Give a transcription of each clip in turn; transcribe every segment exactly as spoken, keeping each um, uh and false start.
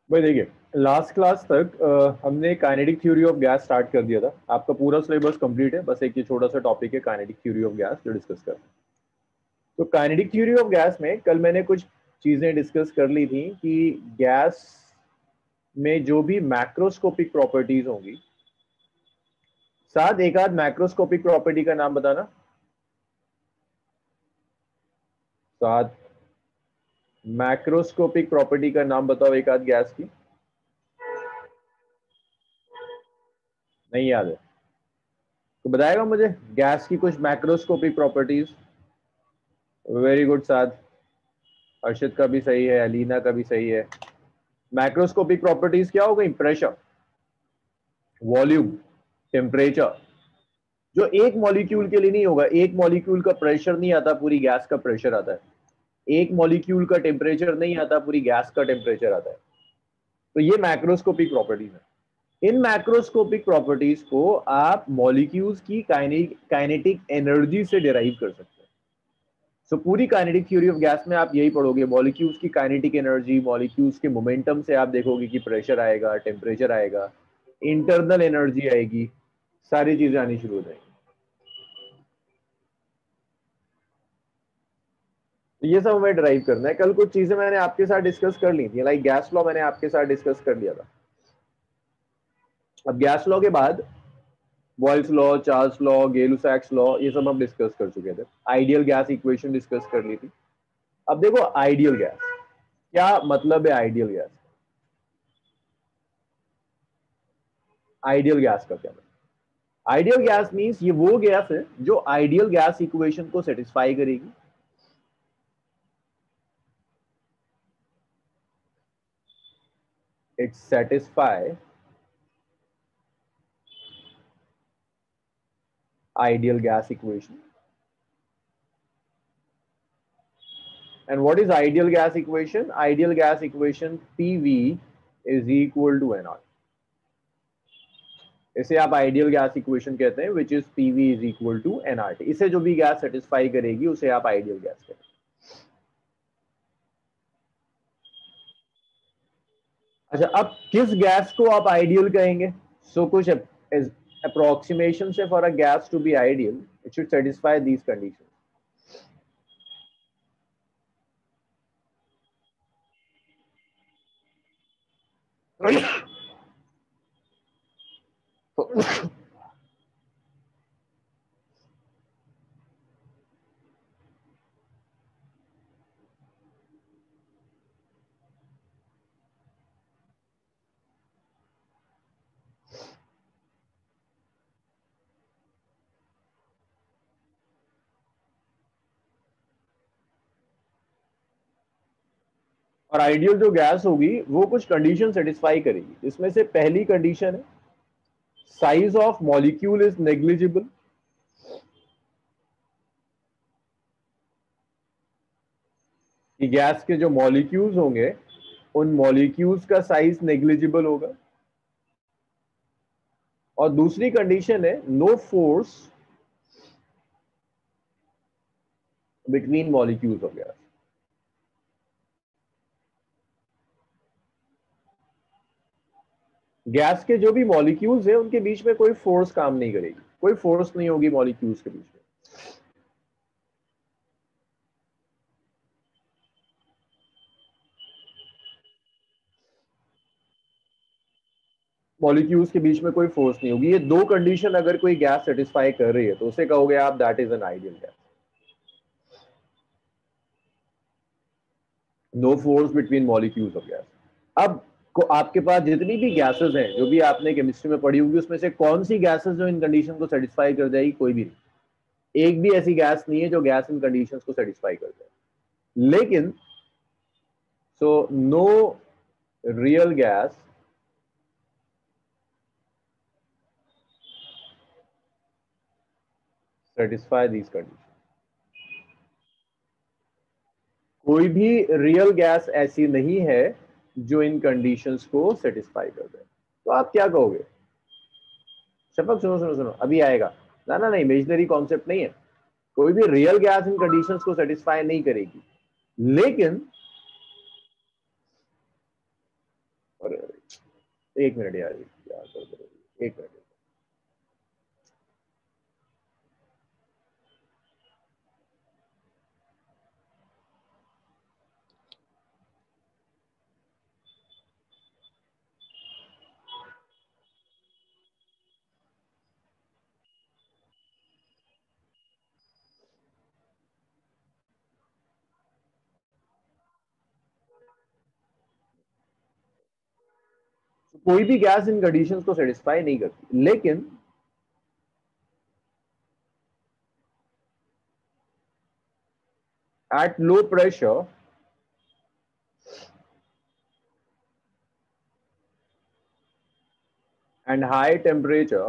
भाई देखिए, last class तक अ, हमने kinetic theory of gas start कर दिया था। आपका पूरा सिलेबस कंप्लीट है, बस एक ये छोटा सा टॉपिक है काइनेटिक थ्योरी ऑफ गैस जो डिस्कस कर। तो काइनेटिक थ्योरी ऑफ गैस में कल मैंने कुछ चीजें डिस्कस कर ली थी कि गैस में जो भी मैक्रोस्कोपिक प्रॉपर्टीज होंगी, साथ एक आध मैक्रोस्कोपिक प्रॉपर्टी का नाम बताना। साथ मैक्रोस्कोपिक प्रॉपर्टी का नाम बताओ एक आध गैस की। नहीं याद है तो बताएगा मुझे गैस की कुछ मैक्रोस्कोपिक प्रॉपर्टीज। वेरी गुड साथ। अर्षद का भी सही है, अलीना का भी सही है। मैक्रोस्कोपिक प्रॉपर्टीज क्या हो गई? Pressure, volume, temperature. जो एक मॉलिक्यूल के लिए नहीं होगा, एक मॉलिक्यूल का प्रेशर नहीं आता, पूरी गैस का प्रेशर आता है। एक मॉलिक्यूल का टेम्परेचर नहीं आता, पूरी गैस का टेम्परेचर आता है। तो ये मैक्रोस्कोपिक प्रॉपर्टीज है। इन मैक्रोस्कोपिक प्रॉपर्टीज को आप मॉलिक्यूल्स की काइनेटिक एनर्जी से डिराइव कर सकते हैं। सो so, पूरी काइनेटिक थ्योरी ऑफ गैस में आप यही पढ़ोगे, मॉलिक्यूल्स की काइनेटिक एनर्जी, मॉलिक्यूल्स के मोमेंटम से आप देखोगे कि प्रेशर आएगा, टेम्परेचर आएगा, इंटरनल एनर्जी आएगी, सारी चीजें आनी शुरू हो जाएंगी। तो ये सब हमें ड्राइव करना है। कल कुछ चीजें मैंने आपके साथ डिस्कस कर ली थी, लाइक गैस लॉ मैंने आपके साथ डिस्कस कर लिया था। अब गैस लॉ के बाद Boyle's law, Charles law, Gay Lussac's law, ये सब हम डिस्कस कर चुके थे। आइडियल गैस इक्वेशन डिस्कस कर ली थी। अब देखो आइडियल गैस क्या मतलब है। आइडियल गैस आइडियल गैस का क्या मतलब? आइडियल गैस मींस ये वो गैस है जो आइडियल गैस इक्वेशन को सेटिस्फाई करेगी। It satisfy ideal gas equation. And what is ideal gas equation? Ideal gas equation P V is equal to N R. इसे आप आइडियल गैस इक्वेशन कहते हैं, which is P V is equal to N R T. इसे जो भी gas satisfy करेगी उसे आप आइडियल गैस कहते हैं। अच्छा, अब किस गैस को आप आइडियल कहेंगे? सो so, कुछ अप्रोक्सीमेशन से for a gas to be ideal it should satisfy these condition. और आइडियल जो गैस होगी वो कुछ कंडीशन सेटिस्फाई करेगी। इसमें से पहली कंडीशन है size of molecule is negligible. कि गैस के जो मॉलिक्यूल्स होंगे उन मॉलिक्यूल्स का साइज नेग्लिजिबल होगा। और दूसरी कंडीशन है no force between molecules of gas. Gas के जो भी मॉलिक्यूल्स हैं उनके बीच में कोई फोर्स काम नहीं करेगी, कोई फोर्स नहीं होगी मॉलिक्यूल्स के बीच में। मॉलिक्यूल्स के बीच में कोई फोर्स नहीं होगी। ये दो कंडीशन अगर कोई गैस सेटिस्फाई कर रही है तो उसे कहोगे आप that is an ideal gas. No force between molecules of gas. अब को आपके पास जितनी भी गैसेस हैं जो भी आपने केमिस्ट्री में पढ़ी होगी, उसमें से कौन सी गैसेस जो इन कंडीशन को सेटिस्फाई कर जाएगी? कोई भी नहीं। एक भी ऐसी गैस नहीं है जो गैस इन कंडीशंस को सेटिस्फाई कर जाए। लेकिन so no real gas satisfy these condition. कोई भी रियल गैस ऐसी नहीं है जो इन कंडीशंस को सेटिस्फाई कर दे। तो आप क्या कहोगे? शपथ सुनो सुनो सुनो, अभी आएगा। ना ना नहीं, इमेजिनरी कॉन्सेप्ट नहीं है। कोई भी रियल गैस इन कंडीशंस को सेटिस्फाई नहीं करेगी, लेकिन एक मिनट यार, क्या कर दो, एक मिनट। कोई भी गैस इन कंडीशंस को सेटिस्फाई नहीं करती, लेकिन at low pressure and high temperature,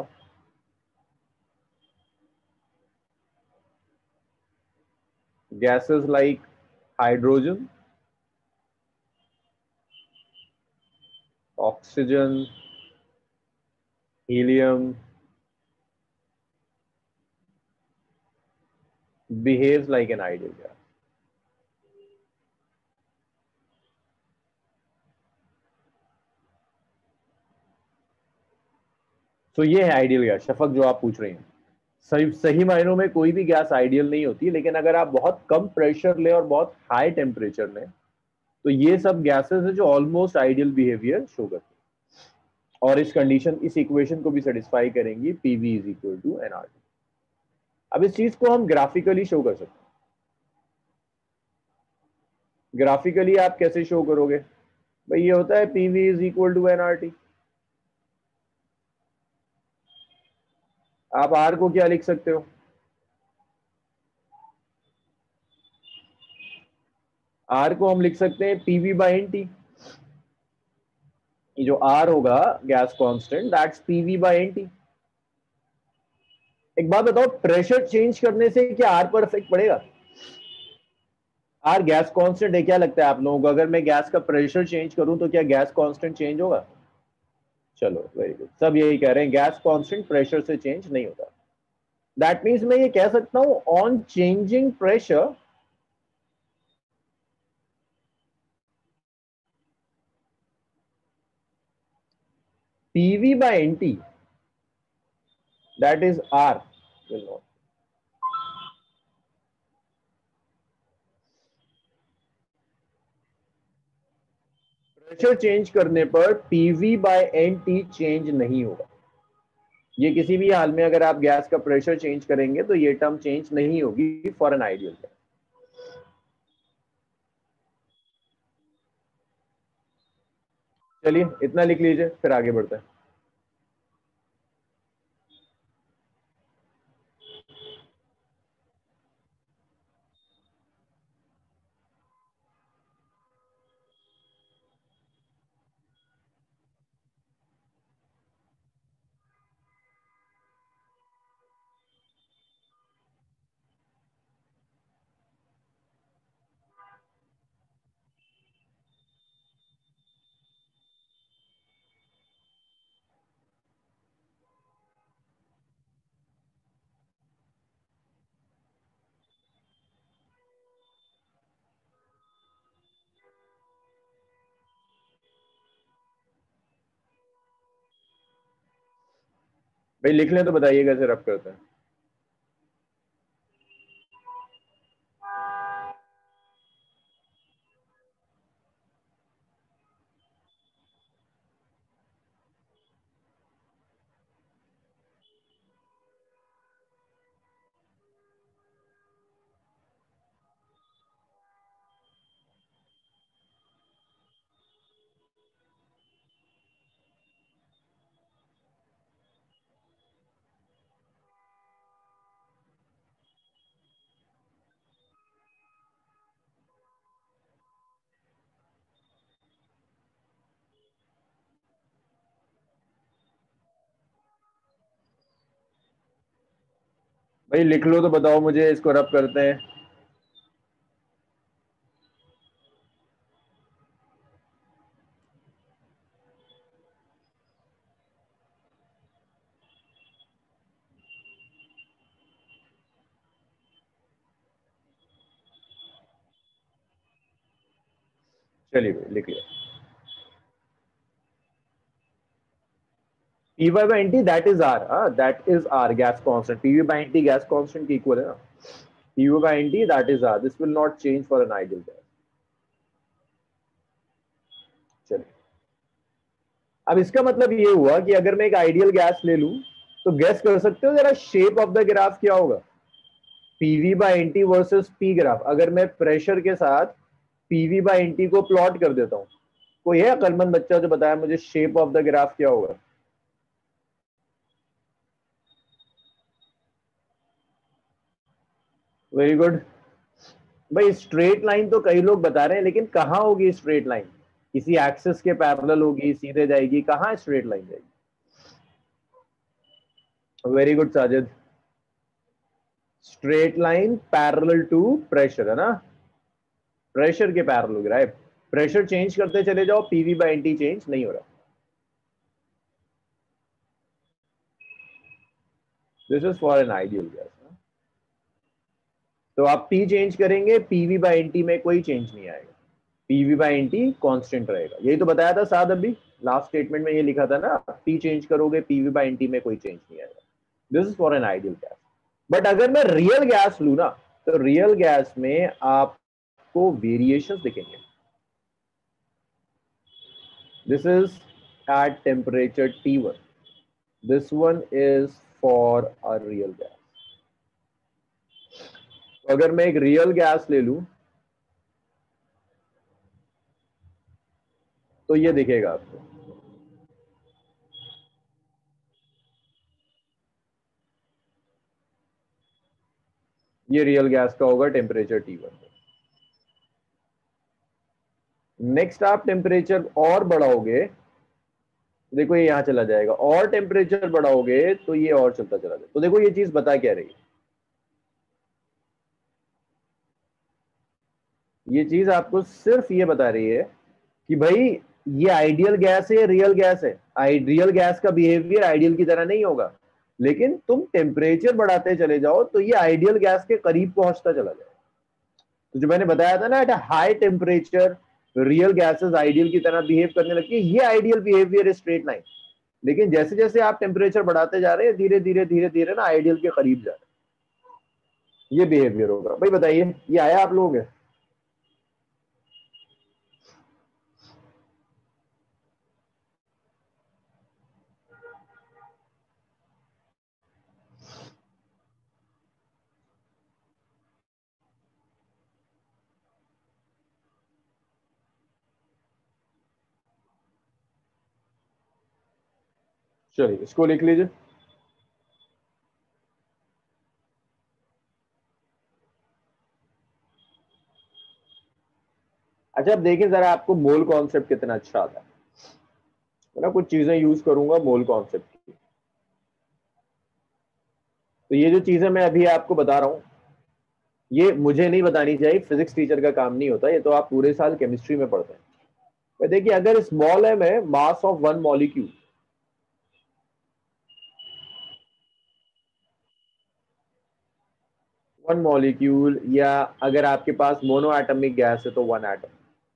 gases like hydrogen, oxygen, helium behaves like an ideal gas. तो ये है आइडियल गैस, शफक जो आप पूछ रहे हैं। सही सही मायनों में कोई भी गैस आइडियल नहीं होती, लेकिन अगर आप बहुत कम प्रेशर ले और बहुत हाई टेम्परेचर लें तो ये सब गैसेस है जो ऑलमोस्ट आइडियल बिहेवियर शो करती है, और इस कंडीशन, इस इक्वेशन को भी सेटिस्फाई करेंगी, PV is equal to nRT. अब इस चीज को हम ग्राफिकली शो कर सकते हैं। ग्राफिकली आप कैसे शो करोगे भाई? ये होता है PV is equal to nRT. आप आर को क्या लिख सकते हो? आर को हम लिख सकते हैं पीवी बाई एन टी। ये जो आर होगा gas constant, that's PV by n T. एक बात बताओ, प्रेशर चेंज करने से क्या आर पर इफेक्ट पड़ेगा? आर गैस कांस्टेंट है, क्या लगता है आप लोगों को अगर मैं गैस का प्रेशर चेंज करूं तो क्या गैस कांस्टेंट चेंज होगा? चलो वेरी गुड, सब यही कह रहे हैं, गैस कांस्टेंट प्रेशर से चेंज नहीं होता। दैट मीन्स मैं ये कह सकता हूं, on changing pressure PV by nT, that is R, will not. Pressure change करने पर पीवी बाय एनटी चेंज नहीं होगा। ये किसी भी हाल में अगर आप गैस का प्रेशर चेंज करेंगे तो ये टर्म चेंज नहीं होगी फॉर एन आइडियल गैस। चलिए इतना लिख लीजिए, फिर आगे बढ़ते हैं। भाई लिख लें तो बताइए कैसे रफ करते हैं। भाई लिख लो तो बताओ मुझे, इसको रफ करते हैं। चलिए भाई लिख लिया। Py by nt that is r, हाँ that is r gas constant. Pv by nt gas constant के equal है ना. Pv by nt that is r. This will not change for an ideal gas. चलिए, अब इसका मतलब ये हुआ कि अगर मैं एक आइडियल गैस ले लूं तो गैस कर सकते हो जरा शेप ऑफ द ग्राफ क्या होगा. PV by nT versus P graph. अगर मैं प्रेशर के साथ पीवी बाई एनटी को प्लॉट कर देता हूं, कोई है अकलमंद बच्चा जो बताया मुझे शेप ऑफ द ग्राफ क्या होगा. Very good. भाई स्ट्रेट लाइन तो कई लोग बता रहे हैं, लेकिन कहां होगी स्ट्रेट लाइन. किसी एक्सिस के पैरेलल होगी, सीधे जाएगी, कहां स्ट्रेट लाइन जाएगी. Very good Sajid. Straight line parallel to pressure है ना. प्रेशर के पैरेलल गिरा है. प्रेशर चेंज करते चले जाओ, पीवी बाई एनटी चेंज नहीं हो रहा. This is for an ideal gas. तो आप पी चेंज करेंगे, पीवी बाई एनटी में कोई चेंज नहीं आएगा. पीवी बाई एनटी कांस्टेंट रहेगा. यही तो बताया था साथ अभी लास्ट स्टेटमेंट में, ये लिखा था ना, पी चेंज करोगे पीवी बाई एनटी में कोई चेंज नहीं आएगा. This is for an ideal gas. But अगर मैं रियल गैस लू ना, तो रियल गैस में आपको वेरिएशंस दिखेंगे. This is at temperature T one. This one is for a real gas. अगर मैं एक रियल गैस ले लूं तो ये दिखेगा आपको. ये रियल गैस का होगा टेम्परेचर टी वन. नेक्स्ट आप टेम्परेचर और बढ़ाओगे, देखो ये यहां चला जाएगा. और टेम्परेचर बढ़ाओगे तो ये और चलता चला जाएगा. तो देखो ये चीज बता क्या रही है. ये चीज आपको सिर्फ ये बता रही है कि भाई ये आइडियल गैस है, रियल गैस है. रियल गैस का बिहेवियर आइडियल की तरह नहीं होगा, लेकिन तुम टेम्परेचर बढ़ाते चले जाओ तो ये आइडियल गैस के करीब पहुंचता चला जाएगा. तो जो मैंने बताया था ना, at high temperature real gases ideal की तरह बिहेव करने लगती है. ये आइडियल बिहेवियर है स्ट्रेट लाइन. लेकिन जैसे जैसे आप टेम्परेचर बढ़ाते जा रहे हैं, धीरे धीरे धीरे धीरे ना आइडियल के करीब जा रहे हैं. ये बिहेवियर होगा. भाई बताइए, ये आया आप लोगों के. चलिए इसको लिख लीजिए. अच्छा अब देखिए जरा आपको मोल कॉन्सेप्ट कितना अच्छा आता है. मैं कुछ चीजें यूज करूंगा मोल कॉन्सेप्ट की. तो ये जो चीजें मैं अभी आपको बता रहा हूं, ये मुझे नहीं बतानी चाहिए, फिजिक्स टीचर का काम नहीं होता. ये तो आप पूरे साल केमिस्ट्री में पढ़ते हैं. तो देखिए अगर स्मॉल एम है mass of one molecule, one molecule, या अगर आपके पास मोनो एटमिक गैस है तो वन एटम.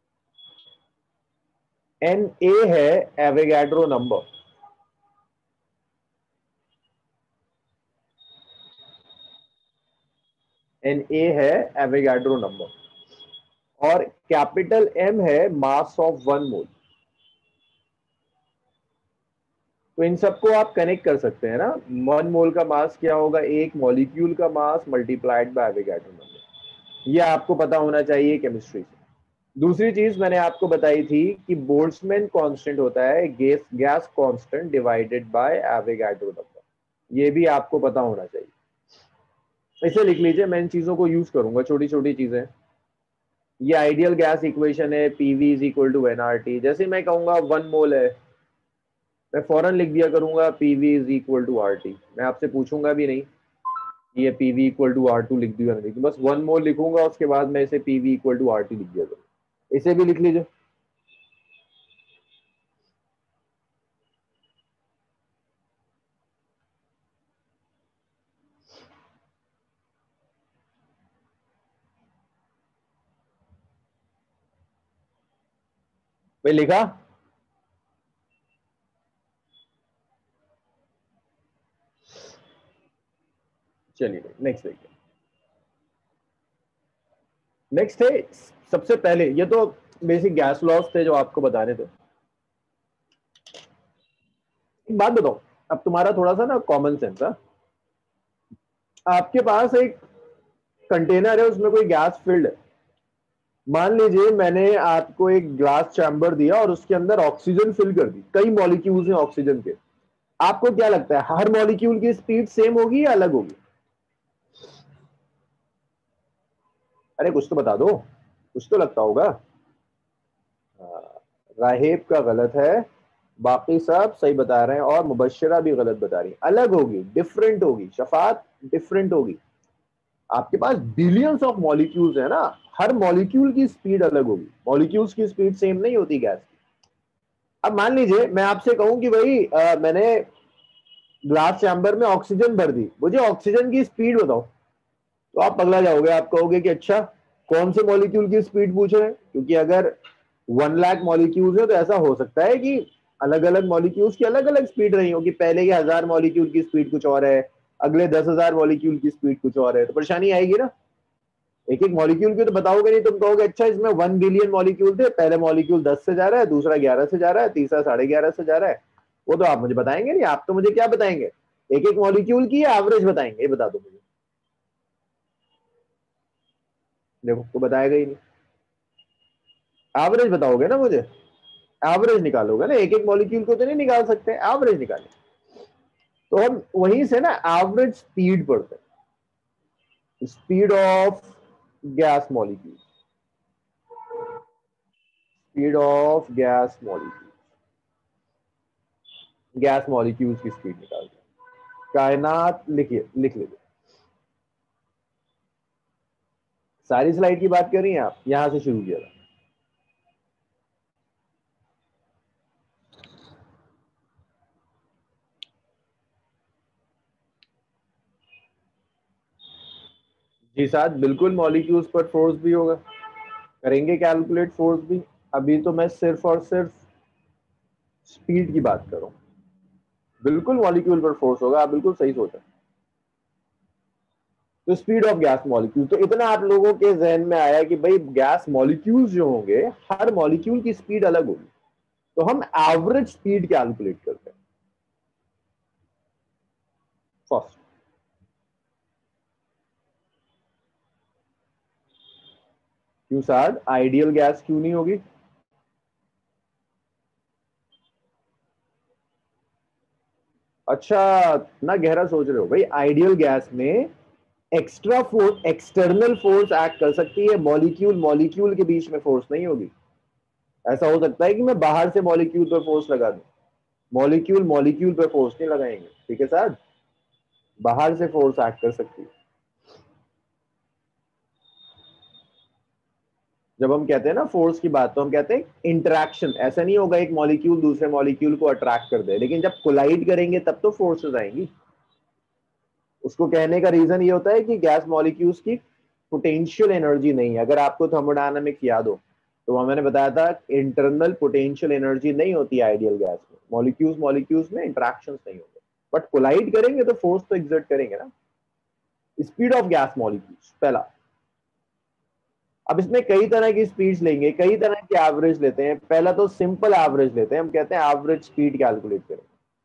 एन ए है एवोगैड्रो नंबर. एन ए है एवोगैड्रो नंबर. और कैपिटल एम है मास ऑफ वन मोल. तो इन सबको आप कनेक्ट कर सकते हैं ना. वन मोल का मास क्या होगा, एक मॉलिक्यूल का mass multiplied by Avogadro number. ये आपको पता होना चाहिए केमिस्ट्री से. दूसरी चीज मैंने आपको बताई थी कि बोल्ट्जमैन कांस्टेंट होता है gas gas constant divided by Avogadro number. ये भी आपको पता होना चाहिए. इसे लिख लीजिए, मैं इन चीजों को यूज करूंगा, छोटी छोटी चीजें. ये आइडियल गैस इक्वेशन है, PV is equal to nRT. जैसे मैं कहूंगा वन मोल है, मैं फौरन लिख दिया करूंगा PV is equal to R T. मैं आपसे पूछूंगा भी नहीं ये PV equal to R to लिख दिया नहीं, बस वन मोल लिखूंगा, उसके बाद मैं इसे PV equal to R T लिख दिया करूंगा. इसे भी लिख लीजिए. भाई लिखा. चलिए नेक्स्ट देखिए। नेक्स्ट है सबसे पहले, ये तो बेसिक गैस लॉस थे जो आपको बताने थे। एक बात बताओ, अब तुम्हारा थोड़ा सा ना कॉमन सेंस है। आपके पास एक कंटेनर है, उसमें कोई गैस फिल्ड है। मान लीजिए मैंने आपको एक ग्लास चैम्बर दिया और उसके अंदर ऑक्सीजन फिल कर दी, कई मॉलिक्यूल्स हैं ऑक्सीजन के। आपको क्या लगता है हर मॉलिक्यूल की स्पीड सेम होगी या अलग होगी? अरे कुछ तो बता दो, कुछ तो लगता होगा। राहेब का गलत है, बाकी सब सही बता रहे हैं और मुबश्शिरा भी गलत बता रही है। अलग होगी, डिफरेंट होगी शफात, डिफरेंट होगी। आपके पास बिलियंस ऑफ मॉलिक्यूल्स है ना, हर मॉलिक्यूल की स्पीड अलग होगी। मॉलिक्यूल्स की स्पीड सेम नहीं होती गैस की। अब मान लीजिए मैं आपसे कहूं कि भाई आ, मैंने ग्लास चैम्बर में ऑक्सीजन भर दी, मुझे ऑक्सीजन की स्पीड बताओ, तो आप पगला जाओगे। आप कहोगे कि अच्छा कौन से मॉलिक्यूल की स्पीड पूछ रहे हैं, क्योंकि अगर वन लाख मॉलिक्यूल्स है तो ऐसा हो सकता है कि अलग अलग मॉलिक्यूल्स की अलग अलग स्पीड रही होगी। पहले के हजार मॉलिक्यूल की स्पीड कुछ और है, अगले दस हजार मॉलिक्यूल की स्पीड कुछ और है, तो परेशानी आएगी ना। एक एक मॉलिक्यूल की तो बताओगे नहीं, तुम कहोगे अच्छा इसमें वन बिलियन मॉलिक्यूल थे, पहले मॉलिक्यूल दस से जा रहा है, दूसरा ग्यारह से जा रहा है, तीसरा साढ़े ग्यारह से जा रहा है। वो तो आप मुझे बताएंगे नहीं, आप तो मुझे क्या बताएंगे, एक एक मॉलिक्यूल की एवरेज बताएंगे, ये बता दो मुझे। देखो तो बताएगा ही नहीं, एवरेज बताओगे ना मुझे, एवरेज निकालोगे ना, एक एक मॉलिक्यूल को तो नहीं निकाल सकते, एवरेज निकालें। तो हम वहीं से ना एवरेज स्पीड पढ़ते हैं, speed of gas molecule, speed of gas molecule, gas molecules की स्पीड निकालते हैं। कायनात लिखिए, लिख लीजिए। सारी स्लाइड की बात कर रही हैं आप, यहां से शुरू किया था। जी साहब बिल्कुल, मॉलिक्यूल्स पर फोर्स भी होगा, करेंगे कैलकुलेट फोर्स भी। अभी तो मैं सिर्फ और सिर्फ स्पीड की बात कर रहा हूं। बिल्कुल मॉलिक्यूल पर फोर्स होगा, आप बिल्कुल सही सोचा। तो स्पीड ऑफ गैस मॉलिक्यूल, तो इतना आप लोगों के जहन में आया कि भाई गैस मॉलिक्यूल्स जो होंगे हर मॉलिक्यूल की स्पीड अलग होगी, तो हम एवरेज स्पीड कैलकुलेट करते हैं फर्स्ट। क्यों सर आइडियल गैस क्यों नहीं होगी? अच्छा, ना गहरा सोच रहे हो भाई। आइडियल गैस में extra force, external force act कर सकती है, मॉलिक्यूल मॉलिक्यूल के बीच में फोर्स नहीं होगी। ऐसा हो सकता है कि मैं बाहर से मॉलिक्यूल पर फोर्स लगा दूं, मॉलिक्यूल मॉलिक्यूल पर फोर्स नहीं लगाएंगे, ठीक है सर, बाहर से फोर्स एक्ट कर सकती है। जब हम कहते हैं ना फोर्स की बात, तो हम कहते हैं इंटरैक्शन। ऐसा नहीं होगा एक मॉलिक्यूल दूसरे मॉलिक्यूल को अट्रैक्ट कर दे, लेकिन जब कोलाइड करेंगे तब तो फोर्सेस आएंगी। उसको कहने का रीजन ये होता है कि गैस मॉलिक्यूल्स की पोटेंशियल एनर्जी नहीं है। अगर आपको थर्मोडायनामिक्स याद हो तो वहां मैंने बताया था इंटरनल पोटेंशियल एनर्जी नहीं होती आइडियल गैस में, मॉलिक्यूल्स मॉलिक्यूल्स में इंटरैक्शंस नहीं होते, बट कोलाइड करेंगे तो फोर्स तो एग्जर्ट करेंगे ना। स्पीड ऑफ गैस मॉलिक्यूल्स पहला। अब इसमें कई तरह की स्पीड्स लेंगे, कई तरह की एवरेज लेते हैं। पहला तो सिंपल एवरेज लेते हैं, हम कहते हैं एवरेज स्पीड कैलकुलेट करें,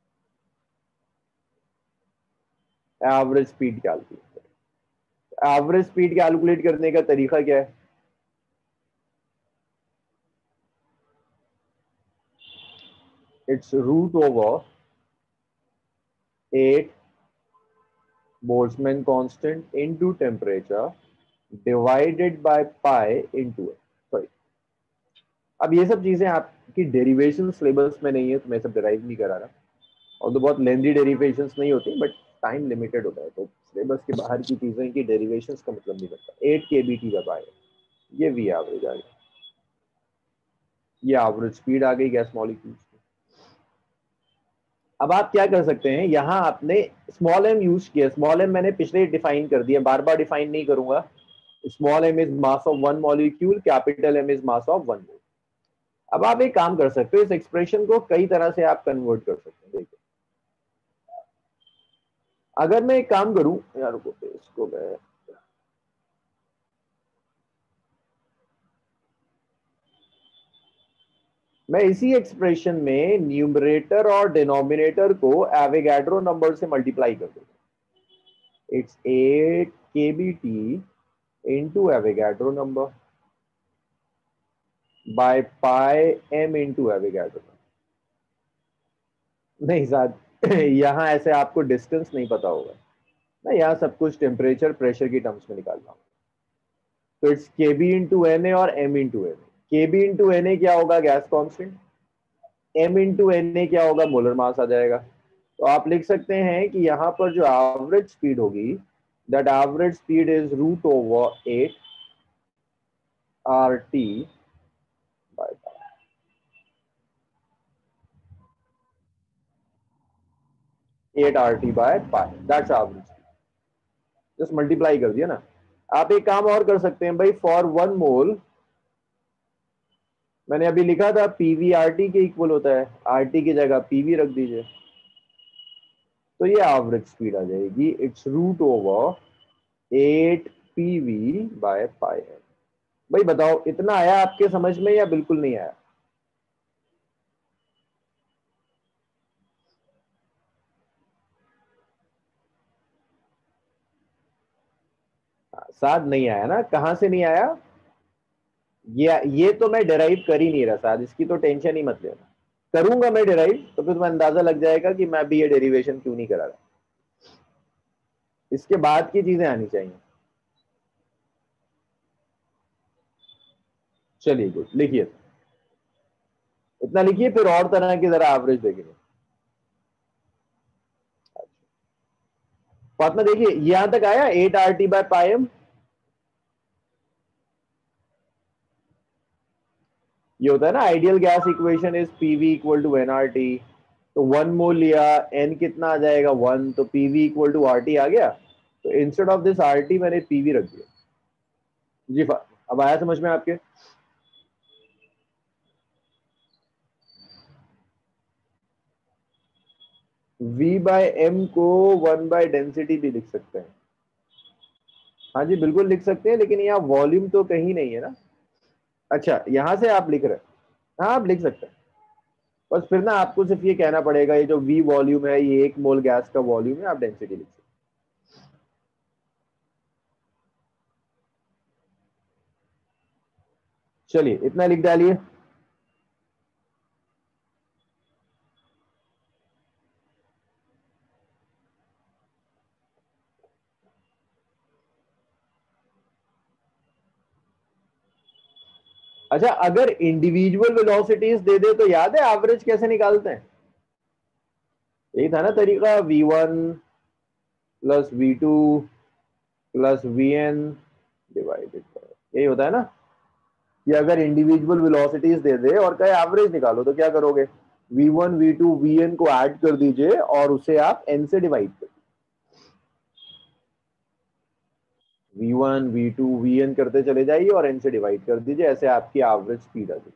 एवरेज स्पीड कैलकुलेट करें। एवरेज स्पीड कैलकुलेट करने का तरीका क्या है? It's root over eight Boltzmann constant into temperature divided by pi into eight. Sorry, अब ये सब चीजें आपकी डेरिवेशन सिलेबस में नहीं है तो मैं सब डिराइव नहीं करा रहा, और तो बहुत लेंदी डेरिवेशंस नहीं होती, बट टाइम लिमिटेड होता है तो सिलेबस के बाहर की चीजें की डेरिवेशंस का मतलब नहीं बनता। एट के बी टी जब आए, ये वी एवरेज आ गया, ये एवरेज स्पीड आ गई गैस मॉलिक्यूल्स की। अब आप क्या कर सकते हैं, यहां आपने स्मॉल एम यूज किया। स्मॉल एम मैंने पिछले डिफाइन कर दिया, बार बार डिफाइन नहीं करूंगा। Small m is mass of one molecule, capital M is mass of one mole. अब आप एक काम कर सकते हो, इस एक्सप्रेशन को कई तरह से आप कन्वर्ट कर सकते हैं। देखिए अगर मैं एक काम करूं यार को इसको मैं मैं इसी एक्सप्रेशन में न्यूमरेटर और डिनोमिनेटर को एवोगाड्रो नंबर से मल्टीप्लाई कर दूंगा। It's eight k B T into Avogadro number by pi m into Avogadro number. नहीं साहब यहाँ ऐसे आपको डिस्टेंस नहीं पता होगा ना, यहाँ सब कुछ टेम्परेचर प्रेशर की टर्म्स में निकालना होगा। तो इट्स के बी इंटू एन ए और एम इंटू एन ए। के बी इंटू एन ए क्या होगा, gas constant. M into N A क्या होगा, मोलर मास आ जाएगा। तो आप लिख सकते हैं कि यहाँ पर जो एवरेज स्पीड होगी, that average speed is root over eight R T by eight R T by pi, that's average speed. Just multiply कर दिया ना। आप एक काम और कर सकते हैं भाई, फॉर वन मोल मैंने अभी लिखा था पीवी आरटी के इक्वल होता है, आरटी की जगह पीवी रख दीजिए, तो ये एवरेज स्पीड आ जाएगी, it's root over eight PV by pi M. भाई बताओ इतना आया आपके समझ में या बिल्कुल नहीं आया? साथ नहीं आया ना, कहां से नहीं आया? ये ये तो मैं डिराइव कर ही नहीं रहा साथ, इसकी तो टेंशन ही मत लेना। करूंगा मैं डिराइव तो फिर तुम्हें अंदाजा लग जाएगा कि मैं भी ये डेरिवेशन क्यों नहीं करा रहा। इसके बाद की चीजें आनी चाहिए। चलिए गुड, लिखिए इतना लिखिए, फिर और तरह की जरा एवरेज देखेंगे। फातिमा देखिए यहां तक आया, eight R T by pi M. ये होता है ना ideal gas equation is PV equal to n R T. तो वन मोल लिया, एन कितना आ जाएगा वन, तो PV equal to R T आ गया। तो instead of this R T मैंने पीवी रख दिया। जी अब आया समझ में आपके? V बाय एम को वन बाय डेंसिटी भी लिख सकते हैं। हाँ जी बिल्कुल लिख सकते हैं, लेकिन यहाँ वॉल्यूम तो कहीं नहीं है ना। अच्छा यहां से आप लिख रहे हैं, हाँ आप लिख सकते हैं। बस फिर ना आपको सिर्फ ये कहना पड़ेगा, ये जो V वॉल्यूम है ये एक मोल गैस का वॉल्यूम है, आप डेंसिटी लिख सकते हैं। चलिए इतना लिख डालिए। अच्छा अगर इंडिविजुअल वेलोसिटीज दे दे तो याद है एवरेज कैसे निकालते हैं? यही था ना तरीका, V one plus V two plus V n divided by, यही होता है ना कि अगर इंडिविजुअल वेलोसिटीज दे दे और कहे एवरेज निकालो तो क्या करोगे, V one V two V n को ऐड कर दीजिए और उसे आप एन से डिवाइड कर, V one V two V n करते चले जाइए और एन से डिवाइड कर दीजिए, ऐसे आपकी एवरेज स्पीड आ जाएगी।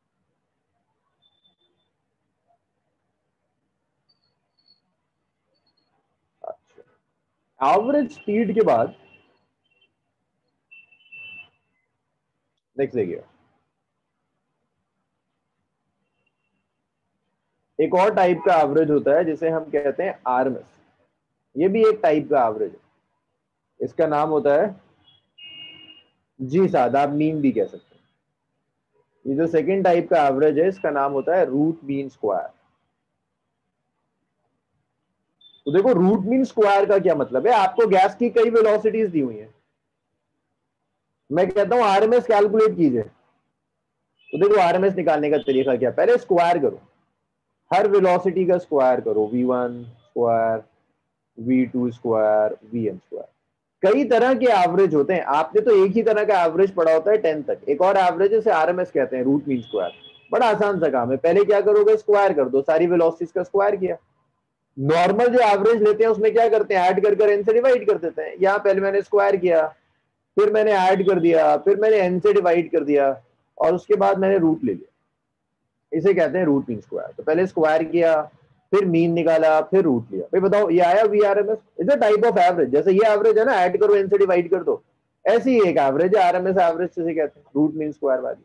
अच्छा एवरेज स्पीड के बाद नेक्स्ट देखिए, एक और टाइप का एवरेज होता है जिसे हम कहते हैं आरएमएस। ये भी एक टाइप का एवरेज है, इसका नाम होता है, जी साहब आप मीन भी कह सकते हैं। ये जो सेकंड टाइप का एवरेज है इसका नाम होता है रूट मीन स्क्वायर। तो देखो रूट मीन स्क्वायर का क्या मतलब है, आपको गैस की कई वेलोसिटीज दी हुई हैं, मैं कहता हूं आरएमएस कैलकुलेट कीजिए। तो देखो आरएमएस निकालने का तरीका क्या, पहले स्क्वायर करो, हर वेलोसिटी का स्क्वायर करो, V one square V two square V n square. कई तरह के एवरेज होते हैं, आपने तो एक ही तरह का एवरेज पढ़ा होता है टेंथ तक, एक और एवरेज है आरएमएस कहते हैं, रूट मीन स्क्वायर। बड़ा आसान सा काम है, पहले क्या करोगे स्क्वायर कर दो, सारी वेलोसिटीज का स्क्वायर किया। नॉर्मल जो एवरेज लेते हैं उसमें क्या करते हैं, ऐड कर कर एन से डिवाइड कर देते हैं। यहाँ पहले मैंने स्क्वायर किया, फिर मैंने ऐड कर दिया, फिर मैंने एन से डिवाइड कर दिया और उसके बाद मैंने रूट ले लिया, इसे कहते हैं रूट मीन स्क्वायर। तो पहले स्क्वायर किया, फिर मीन निकाला, फिर रूट लिया। भाई बताओ ये आया V R M S? It's a type of average. जैसे ये एवरेज है ना, ऐड करो एन से डिवाइड कर दो, ऐसी ही एक एवरेज है, आरएमएस एवरेज से कहते हैं, रूट मीन स्क्वायर वैल्यू।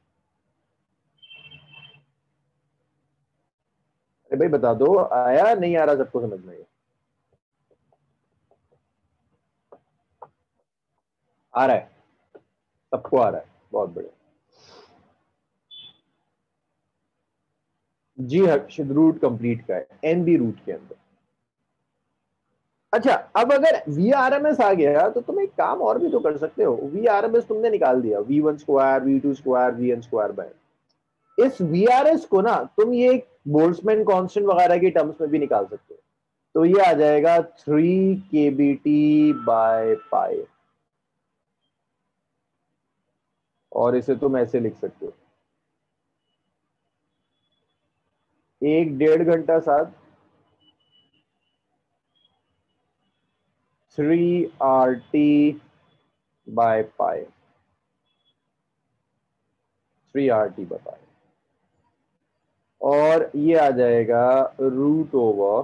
अरे भाई बता दो, आया नहीं आ रहा सबको समझ में? आ रहा है, सबको आ रहा है, बहुत बढ़िया। जी हर्षित, रूट कंप्लीट का है, एन बी रूट के अंदर। अच्छा, अब अगर वी आर एम एस आ गया तो तुम एक काम और भी तो कर सकते हो। वी आर एम एस तुमने निकाल दिया, V one square, V two square, V n square by, इस वी आर एस को ना तुम ये बोल्ट्जमैन कांस्टेंट वगैरह की टर्म्स में भी निकाल सकते हो। तो ये आ जाएगा थ्री के बी टी बाय पाई, और इसे तुम ऐसे लिख सकते हो, एक डेढ़ घंटा साथ three R T by pi, three R T by pi, और ये आ जाएगा root over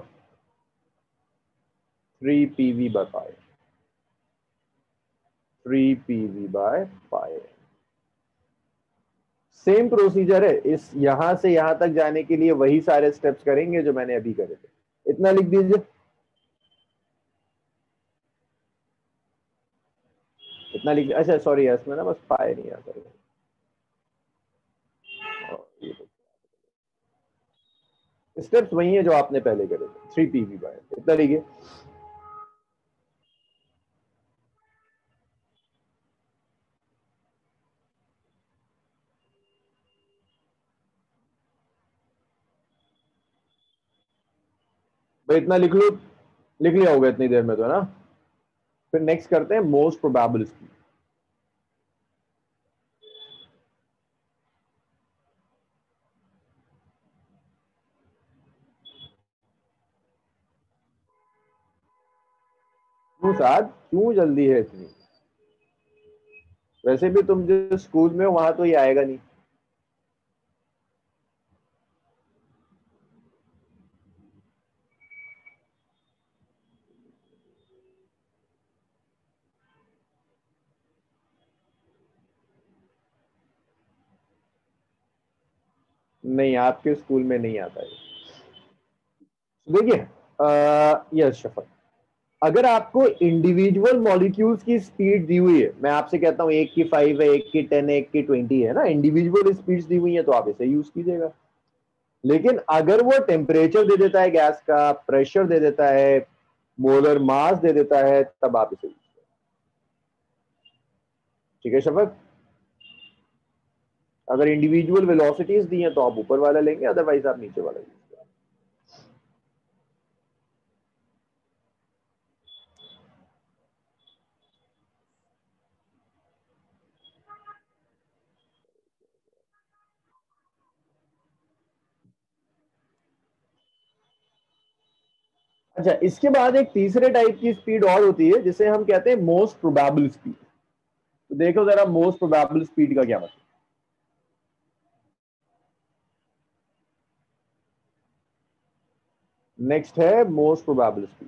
three P V by pi, three P V by pi. Same procedure है, इस यहां से यहां तक जाने के लिए वही सारे स्टेप्स करेंगे जो मैंने अभी करे थे। इतना लिख दीजिए, इतना लिख, अच्छा सॉरी इसमें ना बस पाए नहीं आता है। स्टेप्स वही है जो आपने पहले करे थे, थ्री पी वी बाय, इतना लिखिए। भाई इतना लिख लो, लिख लिया होगा इतनी देर में तो, है ना? फिर नेक्स्ट करते हैं मोस्ट प्रोबेबल स्पीड। क्यों साथ, क्यों जल्दी है इतनी? वैसे भी तुम जो स्कूल में हो वहां तो ये आएगा नहीं। नहीं, आपके स्कूल में नहीं आता है। देखिए, यस शफक, अगर आपको इंडिविजुअल मॉलिक्यूल्स की स्पीड दी हुई है, मैं आपसे कहता हूं एक की फाइव है, एक की टेन है, एक की ट्वेंटी है ना, इंडिविजुअल स्पीड्स दी हुई है, तो आप इसे यूज कीजिएगा। लेकिन अगर वो टेम्परेचर दे देता है गैस का, प्रेशर दे देता है, मोलर मास दे देता है, तब आप इसे यूज करें। ठीक है शफक? अगर इंडिविजुअल वेलोसिटीज दी हैं तो आप ऊपर वाला लेंगे, अदरवाइज आप नीचे वाला यूज करें। अच्छा, इसके बाद एक तीसरे टाइप की स्पीड और होती है जिसे हम कहते हैं मोस्ट प्रोबेबल स्पीड। तो देखो जरा मोस्ट प्रोबेबल स्पीड का क्या मतलब। नेक्स्ट है most probable speed.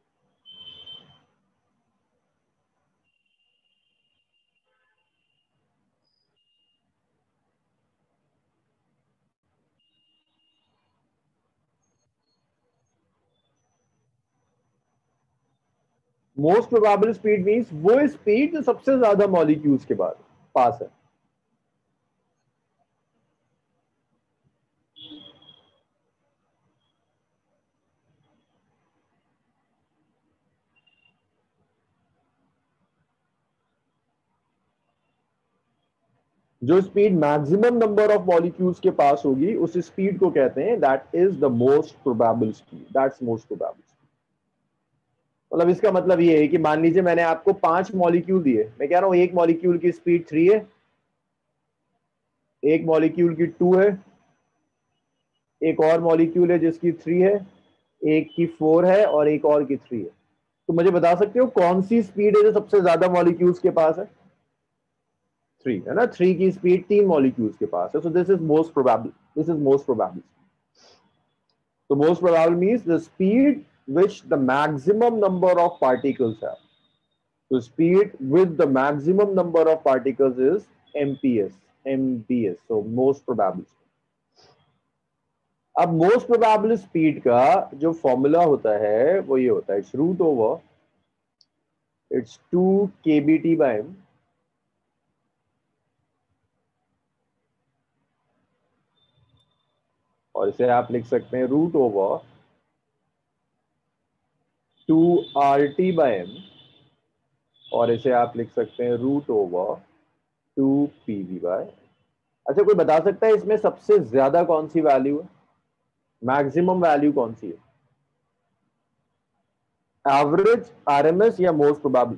Most probable speed means वो स्पीड जो सबसे ज्यादा मॉलिक्यूल्स के बाद पास है। जो speed maximum number of molecules के पास होगी उस स्पीड को कहते हैं that is the most probable speed, that's most probable. मतलब इसका मतलब ये है कि मान लीजिए मैंने आपको पांच मॉलिक्यूल दिए, मैं कह रहा हूं एक मॉलिक्यूल की स्पीड थ्री है, एक मॉलिक्यूल की टू है, एक और मॉलिक्यूल है जिसकी थ्री है, एक की फोर है और एक और की थ्री है। तो मुझे बता सकते हो कौन सी स्पीड है जो सबसे ज्यादा मॉलिक्यूल्स के पास है? थ्री है ना, थ्री की स्पीड तीन मॉलिक्यूल्स के पास है, so this is most probable, this is most probable. So most probable means the speed which the maximum number of particles have. So speed with the maximum number of particles is M P S. M P S. So most probable. अब most probable speed का जो formula होता है वो ये होता है, it's root over it's two K B T by M और इसे आप लिख सकते हैं root over two R T by M और इसे आप लिख सकते हैं root over two P V by. अच्छा, कोई बता सकता है इसमें सबसे ज्यादा कौन सी वैल्यू है, मैक्सिमम वैल्यू कौन सी है, एवरेज, आरएमएस या मोस्ट प्रोबेबल?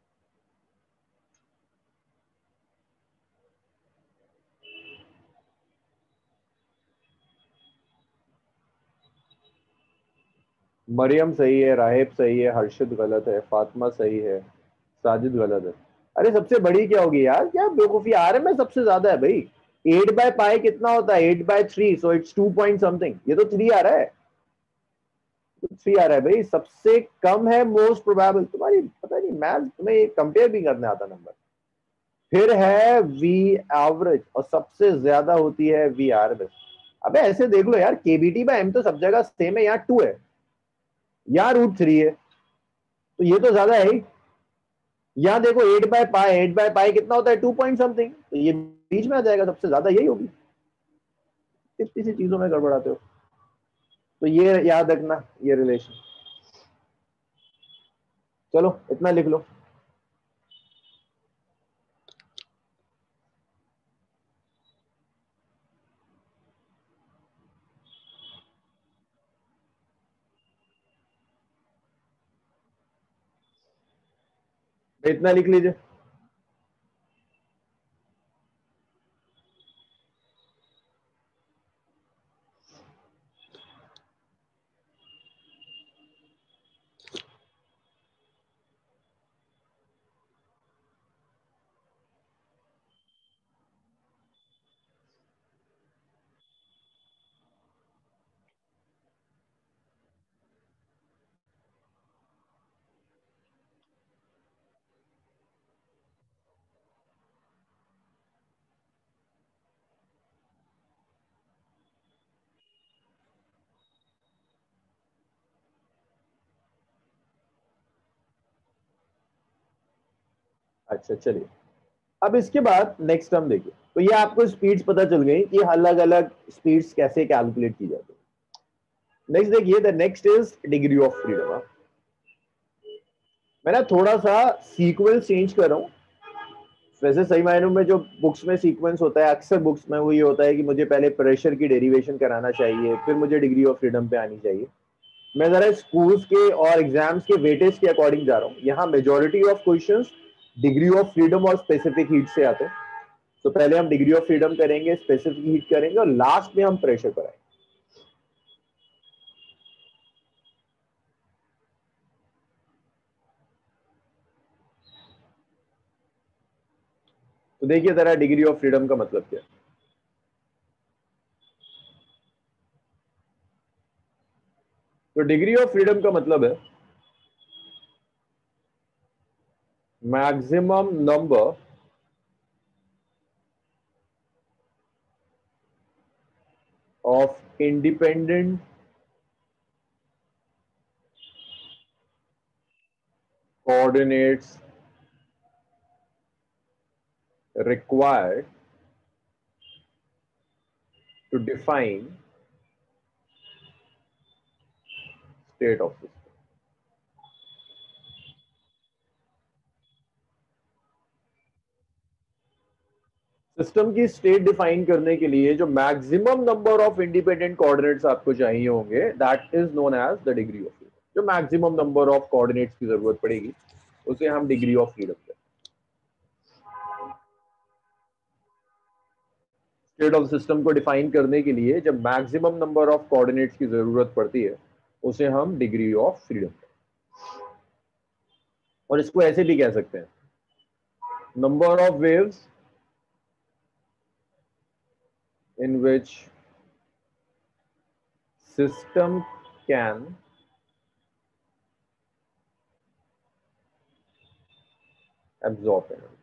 मरियम सही है, राहिब सही है, हर्षित गलत है, फातिमा सही है, साजिद गलत है। अरे सबसे बड़ी क्या होगी यार, क्या बेवकूफी, आरएमएस सबसे ज्यादा है भाई। एट बाय पाई कितना होता है, eight by three, so it's two point something, ये तो थ्री आ रहा है, थ्री आ रहा है भाई। सबसे कम है मोस्ट प्रोबेबल। तुम्हारी पता नहीं मैथ, तुम्हें ये कंपेयर भी करने आता नंबर। फिर है वी एवरेज और सबसे ज्यादा होती है वी आरएमएस। अबे ऐसे देख लो यार, केबीटी बाय एम तो सब जगह सेम है, यहाँ टू है, यहाँ रूट थ्री है, तो ये तो ज्यादा है ही। यहाँ देखो eight by pi, eight by pi कितना होता है, टू पॉइंट समथिंग, तो ये बीच में आ जाएगा, सबसे ज्यादा यही होगी। कितनी सी चीजों में गड़बड़ाते हो, तो ये याद रखना, ये रिलेशन। चलो इतना लिख लो। इतना लिख लीजिए। अच्छा चलिए, अब इसके बाद नेक्स्ट हम देखिए। तो ये आपको स्पीड्स पता चल गई कि अलग अलग स्पीड्स कैसे कैलकुलेट की जाती है। नेक्स्ट देखिए, the next is degree of freedom. मैं ना थोड़ा सा सीक्वेंस चेंज कर रहा हूँ। वैसे सही मायनों में जो बुक्स में सीक्वेंस होता है, अक्सर बुक्स में वो ये होता है कि मुझे पहले प्रेशर की डेरिवेशन कराना चाहिए, फिर मुझे डिग्री ऑफ फ्रीडम पे आनी चाहिए। मैं जरा स्कूल्स के और एग्जाम्स के वेटेज के अकॉर्डिंग जा रहा हूँ। यहाँ majority of questions degree of freedom और स्पेसिफिक हीट से आते हैं। तो पहले हम डिग्री ऑफ फ्रीडम करेंगे, स्पेसिफिक हीट करेंगे और लास्ट में हम प्रेशर कराएंगे। तो देखिए जरा डिग्री ऑफ फ्रीडम का मतलब क्या है। तो डिग्री ऑफ फ्रीडम का मतलब है maximum number of independent coordinates required to define state of system। System की स्टेट डिफाइन करने के लिए जो maximum number of independent coordinates आपको चाहिए होंगे, that is known as the degree of freedom. जो मैक्सिमम नंबर ऑफ कोऑर्डिनेट्स की जरूरत पड़ेगी उसे हम डिग्री ऑफ फ्रीडम कहते हैं। स्टेट ऑफ सिस्टम को डिफाइन करने के लिए जब मैक्सिमम नंबर ऑफ कोऑर्डिनेट्स की जरूरत पड़ती है उसे हम डिग्री ऑफ फ्रीडम कहते हैं। और इसको ऐसे भी कह सकते हैं, number of waves in which system can absorb energy.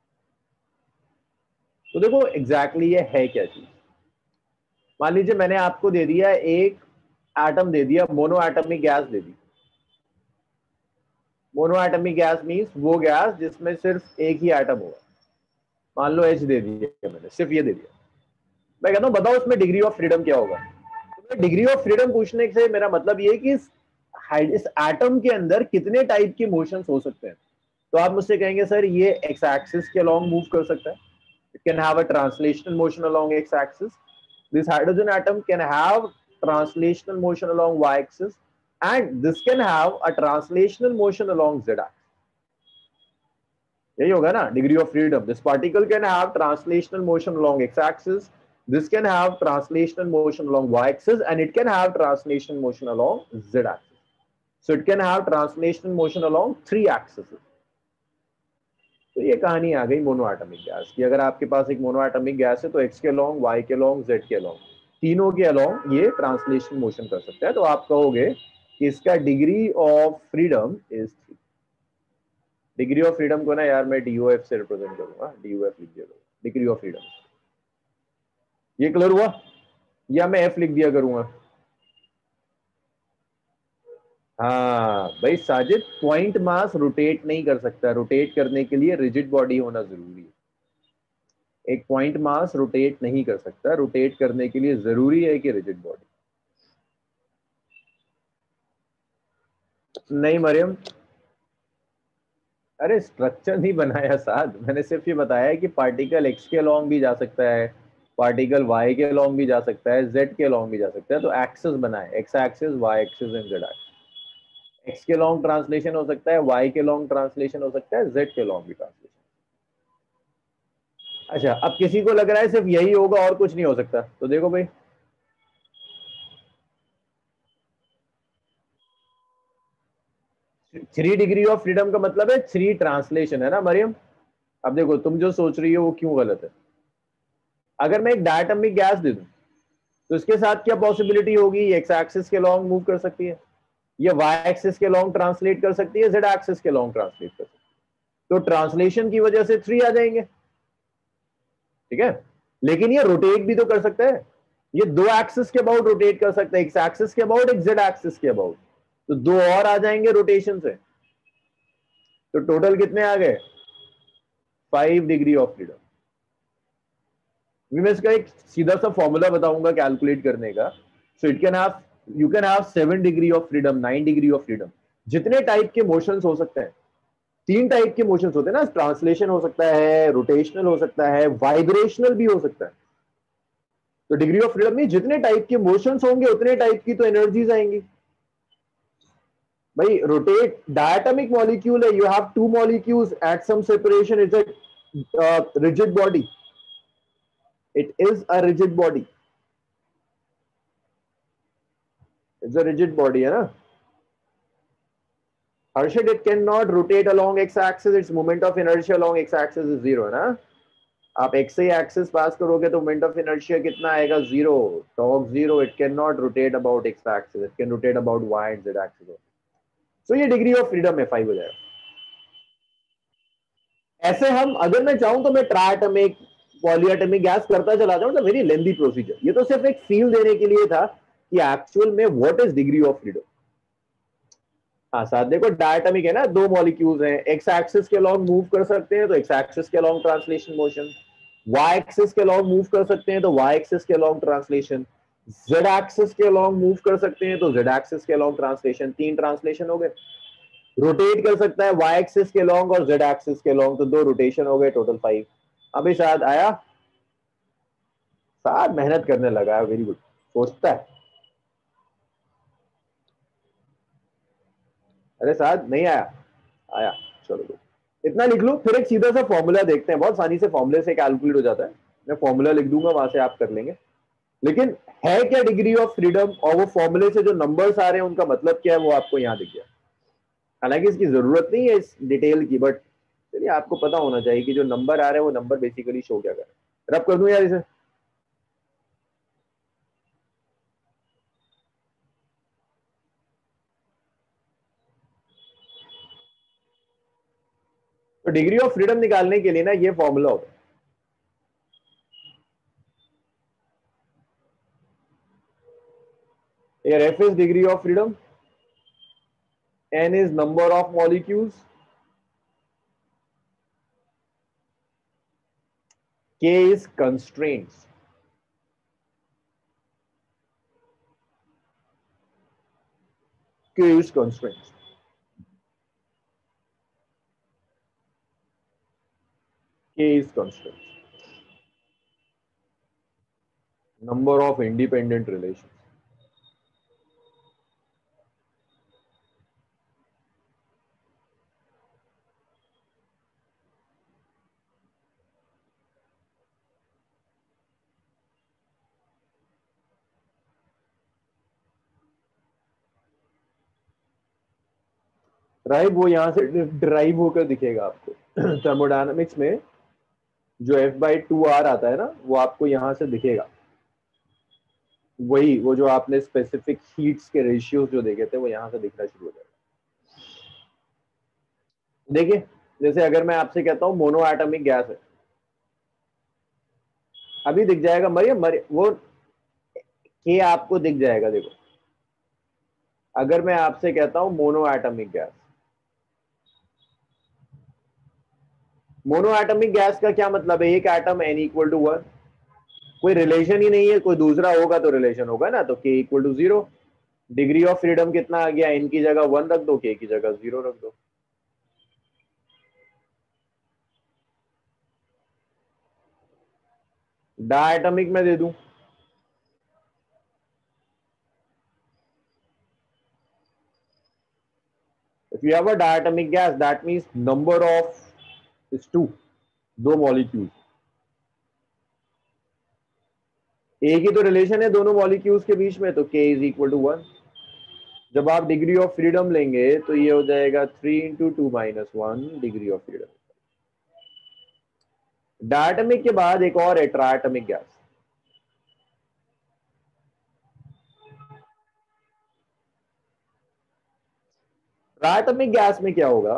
तो देखो एग्जैक्टली ये है क्या चीज। मान लीजिए मैंने आपको दे दिया एक एटम दे दिया, मोनो एटमिक गैस दे दी। मोनो एटमिक गैस मींस वो गैस जिसमें सिर्फ एक ही एटम होगा। मान लो एच दे दिया मैंने, सिर्फ ये दे दिया। मैं कहता हूं बताओ उसमें डिग्री ऑफ फ्रीडम क्या होगा। तो डिग्री ऑफ फ्रीडम पूछने से मेरा मतलब ये कि इस, इस एटम के अंदर कितने टाइप के मोशंस हो सकते हैं। तो आप मुझसे कहेंगे सर ये एक्स एक्सिस के अलोंग मूव कर सकता है, it can have a translational motion along X axis. This hydrogen atom can have translational motion along Y axis and this can have a translational motion along z axis. यही होगा ना degree of freedom. This particle can have translational motion along X axis, this can have translational motion along y axis and it can have translational motion along z axis. So it can have translational motion along three axes. तो ये कहानी आ गई monoatomic gas की। अगर आपके पास एक monoatomic gas है तो x के अलोंग, y के अलोंग, z के अलोंग, तीनों के अलोंग ये ट्रांसलेशन मोशन कर सकता है। तो आप कहोगे कि इसका degree of freedom is three. Degree of freedom को ना यार मैं डी ओ एफ से रिप्रेजेंट करूंगा, डी ओ एफ लिख दिया करूंगा डिग्री ऑफ फ्रीडम। ये क्लियर हुआ, या मैं एफ लिख दिया करूंगा। हाँ भाई साजिद, पॉइंट मास रोटेट नहीं कर सकता, रोटेट करने के लिए रिजिड बॉडी होना जरूरी है। एक पॉइंट मास रोटेट नहीं कर सकता, रोटेट करने के लिए जरूरी है कि रिजिड बॉडी। नहीं मरियम, अरे स्ट्रक्चर नहीं बनाया साथ, मैंने सिर्फ ये बताया कि पार्टिकल एक्स के अलोंग भी जा सकता है, पार्टिकल वाई के अलोंग भी जा सकता है, जेड के अलोंग भी जा सकता है। तो एक्सेस बनाए, X axis, Y axis and Z axis. X के लॉन्ग ट्रांसलेशन हो सकता है, वाई के लॉन्ग ट्रांसलेशन हो सकता है, जेड के लॉन्ग भी ट्रांसलेशन। अच्छा अब किसी को लग रहा है सिर्फ यही होगा और कुछ नहीं हो सकता, तो देखो भाई थ्री डिग्री ऑफ फ्रीडम का मतलब है थ्री ट्रांसलेशन, है ना मरियम। अब देखो तुम जो सोच रही हो वो क्यों गलत है। अगर मैं एक डायटमिक गैस दे दूं तो इसके साथ क्या पॉसिबिलिटी होगी, एक्स एक्सिस के लॉन्ग मूव कर सकती है, ये वाई एक्सिस के लॉन्ग ट्रांसलेट कर सकती है, जेड एक्सिस के लॉन्ग ट्रांसलेट कर सकती है। तो ट्रांसलेशन की वजह से थ्री आ जाएंगे, ठीक है। लेकिन ये रोटेट भी तो कर सकता है, ये दो एक्सिस के अबाउट रोटेट कर सकता है, एक्स एक्सिस के अबाउट, एक जेड एक्सिस के अबाउट। तो दो और आ जाएंगे रोटेशन से, तो टोटल कितने आ गए, फाइव डिग्री ऑफ फ्रीडम। मैं इसका एक सीधा सा फॉर्मूला बताऊंगा कैलकुलेट करने का। So it can have, you can have seven degree of freedom, nine degree of freedom. जितने टाइप के मोशंस हो सकते हैं, तीन टाइप के मोशंस होते हैं ना, ट्रांसलेशन हो सकता है, रोटेशनल हो सकता है, वाइब्रेशनल भी हो सकता है। तो डिग्री ऑफ फ्रीडम में जितने टाइप के मोशंस होंगे उतने टाइप की तो एनर्जीज आएंगी। भाई रोटेट डायटमिक मॉलिक्यूल है, you have two molecules at some separation, is a rigid body, it is a rigid body, it's a rigid body, है ना Harshad. It can not rotate along X axis, its moment of inertia along X axis is zero, है ना। आप x से axis pass करोगे तो moment of inertia कितना आएगा, zero, torque zero. It can not rotate about X axis, it can rotate about Y and Z axis. So ये degree of freedom है, फाइव हो जाएगा। ऐसे हम अगर मैं चाहूं तो मैं ट्राइएटमिक, पॉलीएटमिक गैस करता चला जाऊं, तो वेरी लेंथी प्रोसीजर। ये तो सिर्फ एक फील देने के लिए था कि एक्चुअल में what is degree of freedom. हाँ साथ देखो डायटमिक है ना, दो मॉलिक्यूल्स हैं, एक्स एक्सिस के लॉन्ग मूव कर सकते हैं तो एक्स एक्सिस के along translation motion, Y axis के लॉन्ग मूव कर सकते हैं तो वाई एक्सिस के लॉन्ग ट्रांसलेशन, जेड एक्सिस के लॉन्ग मूव कर सकते हैं तो जेड एक्सिस के लॉन्ग ट्रांसलेशन। तीन ट्रांसलेशन हो गए। रोटेट कर सकता है वाई एक्सिस के लॉन्ग और जेड एक्सिस के लॉन्ग, तो दो रोटेशन हो गए, टोटल फाइव। अभी शायद आया, साथ मेहनत करने लगा है, वेरी गुड, सोचता है। अरे साथ नहीं आया, आया, चलो गुड। इतना लिख लो, फिर एक सीधा सा फॉर्मूला देखते हैं, बहुत आसानी से फॉर्मूले से कैलकुलेट हो जाता है। मैं फॉर्मूला लिख दूंगा, वहां से आप कर लेंगे। लेकिन है क्या डिग्री ऑफ फ्रीडम, और वो फॉर्मूले से जो नंबर्स आ रहे हैं उनका मतलब क्या है, वो आपको यहाँ दिख गया। हालांकि इसकी जरूरत नहीं है इस डिटेल की, बट चलिए आपको पता होना चाहिए कि जो नंबर आ रहे हैं वो नंबर बेसिकली शो क्या कर रहे हैं। रब कर दूं यार इसे, तो डिग्री ऑफ फ्रीडम निकालने के लिए ना ये फॉर्मूला होता है, here F is degree of freedom, N is number of molecules, K is constraints. K is constraints. K is constraints. Number of independent relations. Right, वो यहां से ड्राइव होकर दिखेगा आपको थर्मोडायनामिक्स में जो F बाई टू आर आता है ना, वो आपको यहां से दिखेगा, वही वो जो आपने स्पेसिफिक हीट्स के रेशियो जो देखे थे वो यहां से दिखना शुरू हो जाएगा। देखिए, जैसे अगर मैं आपसे कहता हूं मोनो एटॉमिक गैस है, अभी दिख जाएगा मरियम, मरियम वो के आपको दिख जाएगा। देखो, अगर मैं आपसे कहता हूं monoatomic gas, monoatomic gas का क्या मतलब है? एक atom N equal to one, कोई रिलेशन ही नहीं है, कोई दूसरा होगा तो रिलेशन होगा ना, तो K equal to zero. Degree of freedom कितना आ गया? एन की जगह वन रख दो, के की जगह जीरो रख दो। डायटॉमिक में दे दूं, if you have a diatomic gas that means number of is two, दो मॉलिक्यूल, एक ही तो रिलेशन है दोनों मॉलिक्यूल्स के बीच में, तो k is equal to one. जब आप डिग्री ऑफ फ्रीडम लेंगे तो ये हो जाएगा three into two minus one degree of freedom. Diatomic के बाद एक और है ट्रायटॉमिक गैस। ट्रायटॉमिक गैस में क्या होगा?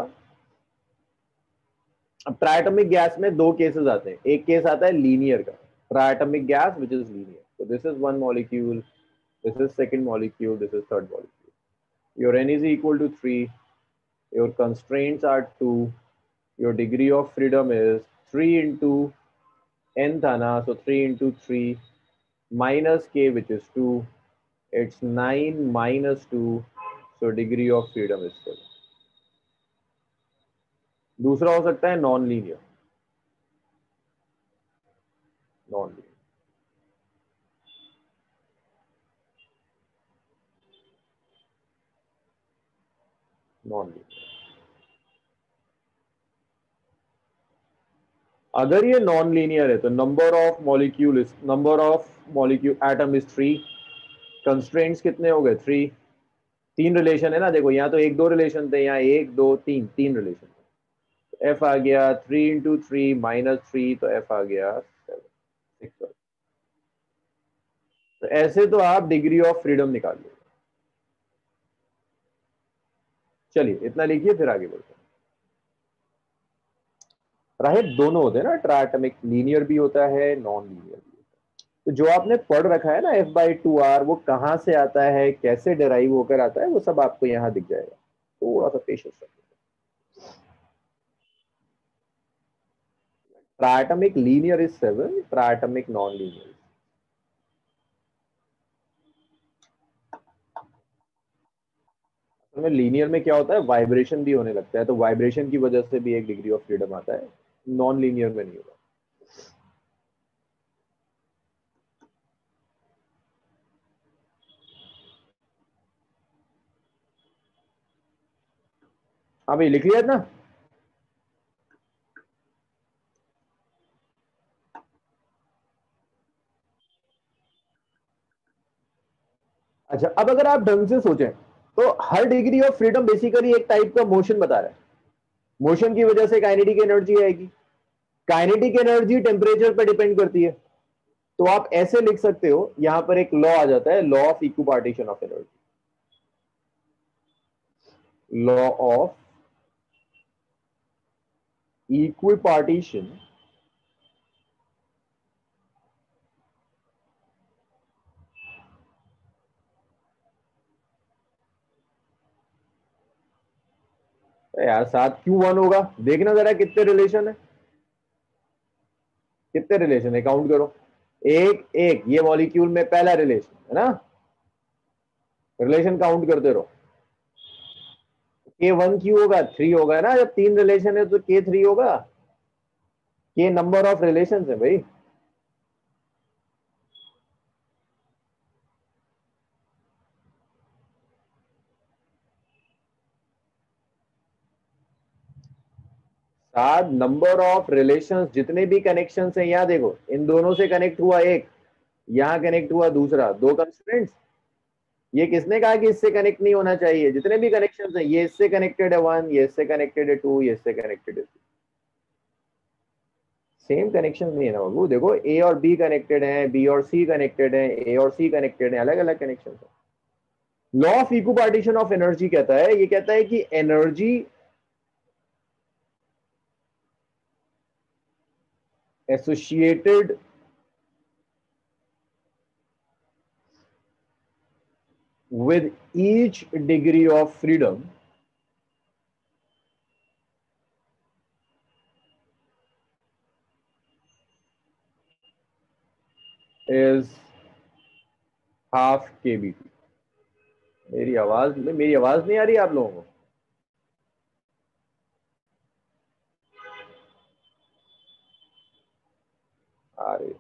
अब ट्रायटॉमिक गैस में दो केसेस आते हैं, एक केस आता है लीनियर का, triatomic gas which is linear, so this is one molecule, this is second molecule, this is third molecule. Your n is equal to three, your constraints are two, your degree of freedom is three into n था ना, so three into three minus k which is two, it's nine minus two, so degree of freedom is seven. दूसरा हो सकता है non linear, non linear non linear अगर ये non linear है तो number of molecule is number of molecule atom is three, constraints कितने हो गए? थ्री। तीन रिलेशन है ना, देखो यहाँ तो एक दो रिलेशन थे, यहाँ एक दो तीन तीन रिलेशन थे। एफ आ गया three into three minus three, तो एफ आ गया सेवन सिक्स। तो ऐसे तो आप डिग्री ऑफ फ्रीडम निकाल लो। चलिए इतना लिखिए, फिर आगे बढ़ते हैं। राइट, दोनों होते हैं ना, ट्रायटॉमिक लीनियर भी होता है, नॉन लीनियर भी होता है। तो जो आपने पढ़ रखा है ना एफ बाई टू आर, वो कहाँ से आता है, कैसे डिराइव होकर आता है, वो सब आपको यहाँ दिख जाएगा। थोड़ा सा पेशेंस रखिए। Triatomic linear is seven, triatomic non linear. में लीनियर में क्या होता है, वाइब्रेशन भी होने लगता है, तो वाइब्रेशन की वजह से भी एक डिग्री ऑफ फ्रीडम आता है, नॉन लीनियर में नहीं होगा। हाँ भाई, लिख लिया ना? अच्छा, अब अगर आप ढंग से सोचें तो हर डिग्री ऑफ फ्रीडम बेसिकली एक टाइप का मोशन बता रहा है। मोशन की वजह से काइनेटिक एनर्जी आएगी, काइनेटिक एनर्जी टेम्परेचर पर डिपेंड करती है। तो आप ऐसे लिख सकते हो, यहां पर एक लॉ आ जाता है, law of equipartition of energy, law of equipartition यार सात क्यू वन होगा, देखना जरा कितने रिलेशन है, कितने रिलेशन है काउंट करो। एक एक ये मॉलिक्यूल में पहला रिलेशन है ना, रिलेशन काउंट करते रहो। के वन क्यू होगा, थ्री होगा ना, जब तीन रिलेशन है तो के थ्री होगा। के नंबर ऑफ रिलेशन है भाई। सात नंबर ऑफ रिलेशंस, जितने भी कनेक्शंस हैं, यहां देखो इन दोनों से कनेक्ट हुआ एक, यहां कनेक्ट हुआ दूसरा, दो कंस्ट्रेंट्स। ये किसने कहा कि इससे कनेक्ट नहीं होना चाहिए? जितने भी कनेक्शंस हैं, ये इससे कनेक्टेड है वन, ये इससे कनेक्टेड है टू, ये इससे कनेक्टेड है, सेम कनेक्शन नहीं है ना बाबू। देखो ए और बी कनेक्टेड है, बी और सी कनेक्टेड है, ए और सी कनेक्टेड है, अलग अलग कनेक्शन है। Law of equipartition of energy कहता है, ये कहता है कि energy associated with each degree of freedom is half kbt। मेरी आवाज मेरी आवाज नहीं आ रही आप लोगों को? आ रही।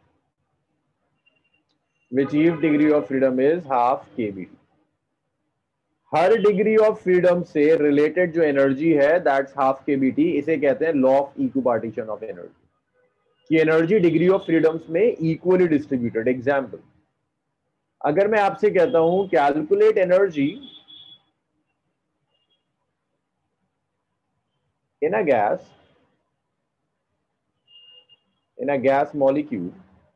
which each degree of freedom is half kbt। हर डिग्री ऑफ फ्रीडम से रिलेटेड जो एनर्जी है दैट्स हाफ केबीटी। इसे कहते हैं law of equipartition of energy, कि एनर्जी डिग्री ऑफ फ्रीडम्स में इक्वली डिस्ट्रीब्यूटेड। एग्जांपल, अगर मैं आपसे कहता हूं calculate energy in a gas in a gas molecule,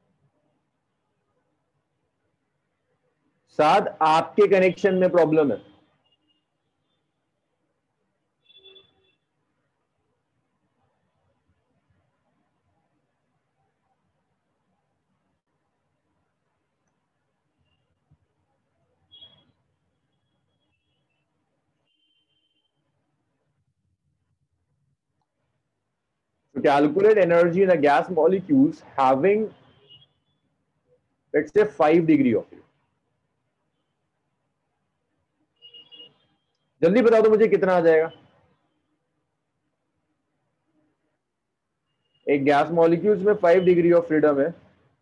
साथ आपके कनेक्शन में प्रॉब्लम है, to calculate energy in a gas molecules having let's say five degree of freedom। जल्दी बता दो मुझे कितना आ जाएगा। एक गैस मॉलिक्यूल्स में फाइव डिग्री ऑफ फ्रीडम है,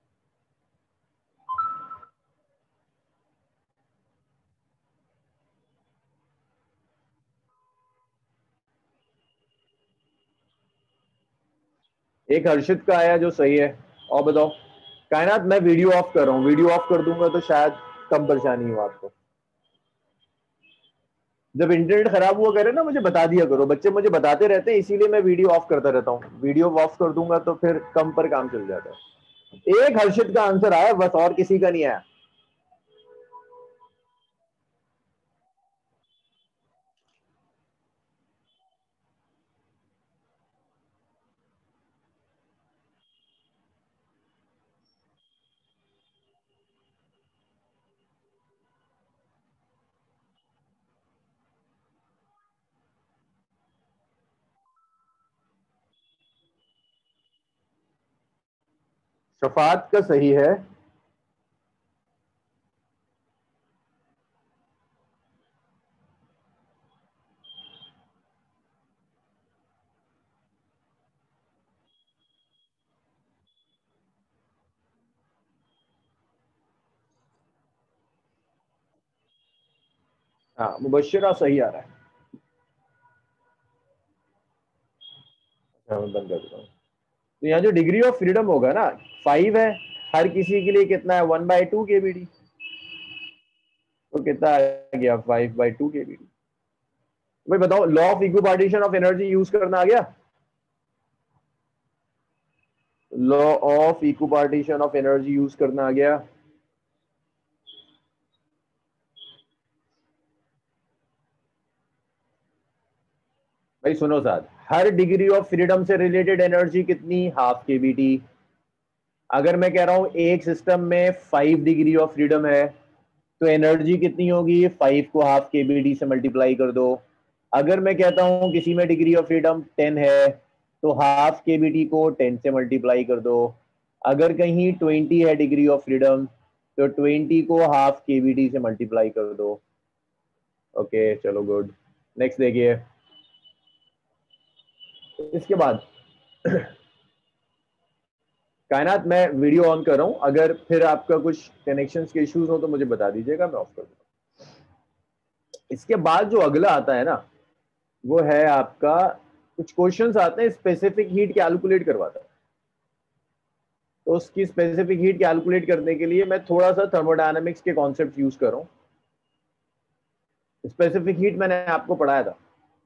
एक हर्षित का आया जो सही है। और बताओ कायनात, मैं वीडियो ऑफ कर रहा हूँ, वीडियो ऑफ कर दूंगा तो शायद कम परेशानी हो आपको। जब इंटरनेट खराब हुआ करे ना मुझे बता दिया करो, बच्चे मुझे बताते रहते हैं, इसीलिए मैं वीडियो ऑफ करता रहता हूँ। वीडियो ऑफ कर दूंगा तो फिर कम पर काम चल जाता है। एक हर्षित का आंसर आया बस, और किसी का नहीं आया। शफात का सही है। हाँ मुबशिरा सही आ रहा है। हाँ, मैं बंद कर देता हूँ। तो यहाँ जो डिग्री ऑफ फ्रीडम होगा ना, फाइव है, हर किसी के लिए कितना है, one by two K B D. तो कितना आ गया, five by two K B D. भाई बताओ, law of equipartition of energy use करना आ गया? Law of equipartition of energy use करना आ गया? भाई सुनो साथ, हर डिग्री ऑफ फ्रीडम से रिलेटेड एनर्जी कितनी, हाफ के बी टी। अगर मैं कह रहा हूं एक सिस्टम में फाइव डिग्री ऑफ फ्रीडम है तो एनर्जी कितनी होगी, फाइव को हाफ के बी टी से मल्टीप्लाई कर दो। अगर मैं कहता हूं किसी में डिग्री ऑफ फ्रीडम टेन है तो हाफ के बी टी को टेन से मल्टीप्लाई कर दो। अगर कहीं ट्वेंटी है डिग्री ऑफ फ्रीडम तो ट्वेंटी को हाफ के बी टी से मल्टीप्लाई कर दो। ओके चलो गुड। नेक्स्ट देखिए, इसके बाद कायनात मैं वीडियो ऑन कर रहा हूं, अगर फिर आपका कुछ कनेक्शंस के इश्यूज हो तो मुझे बता दीजिएगा, मैं ऑफ कर दूंगा। इसके बाद जो अगला आता है ना, वो है आपका, कुछ क्वेश्चंस आते हैं स्पेसिफिक हीट कैलकुलेट करवाता है। तो उसकी स्पेसिफिक हीट कैलकुलेट करने के लिए मैं थोड़ा सा थर्मोडायनामिक्स के कॉन्सेप्ट यूज कर रहा हूं। स्पेसिफिक हीट मैंने आपको पढ़ाया था,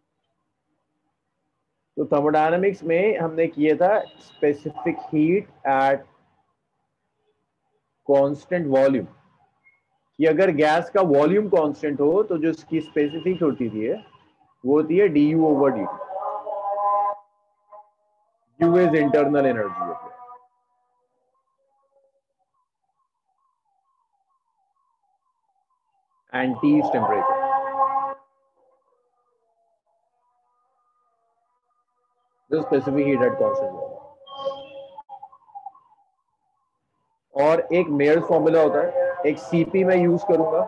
तो थर्मोडायनामिक्स में हमने किया था specific heat at constant volume, कि अगर गैस का वॉल्यूम कांस्टेंट हो तो जो इसकी स्पेसिफिक होती थी वो होती है D U over D T. U is internal energy होती है, एंड टी इज टेम्परेचर। जो specific heat at constant volume. और एक मेयर्स फॉर्मूला होता है, एक सीपी मैं यूज करूंगा।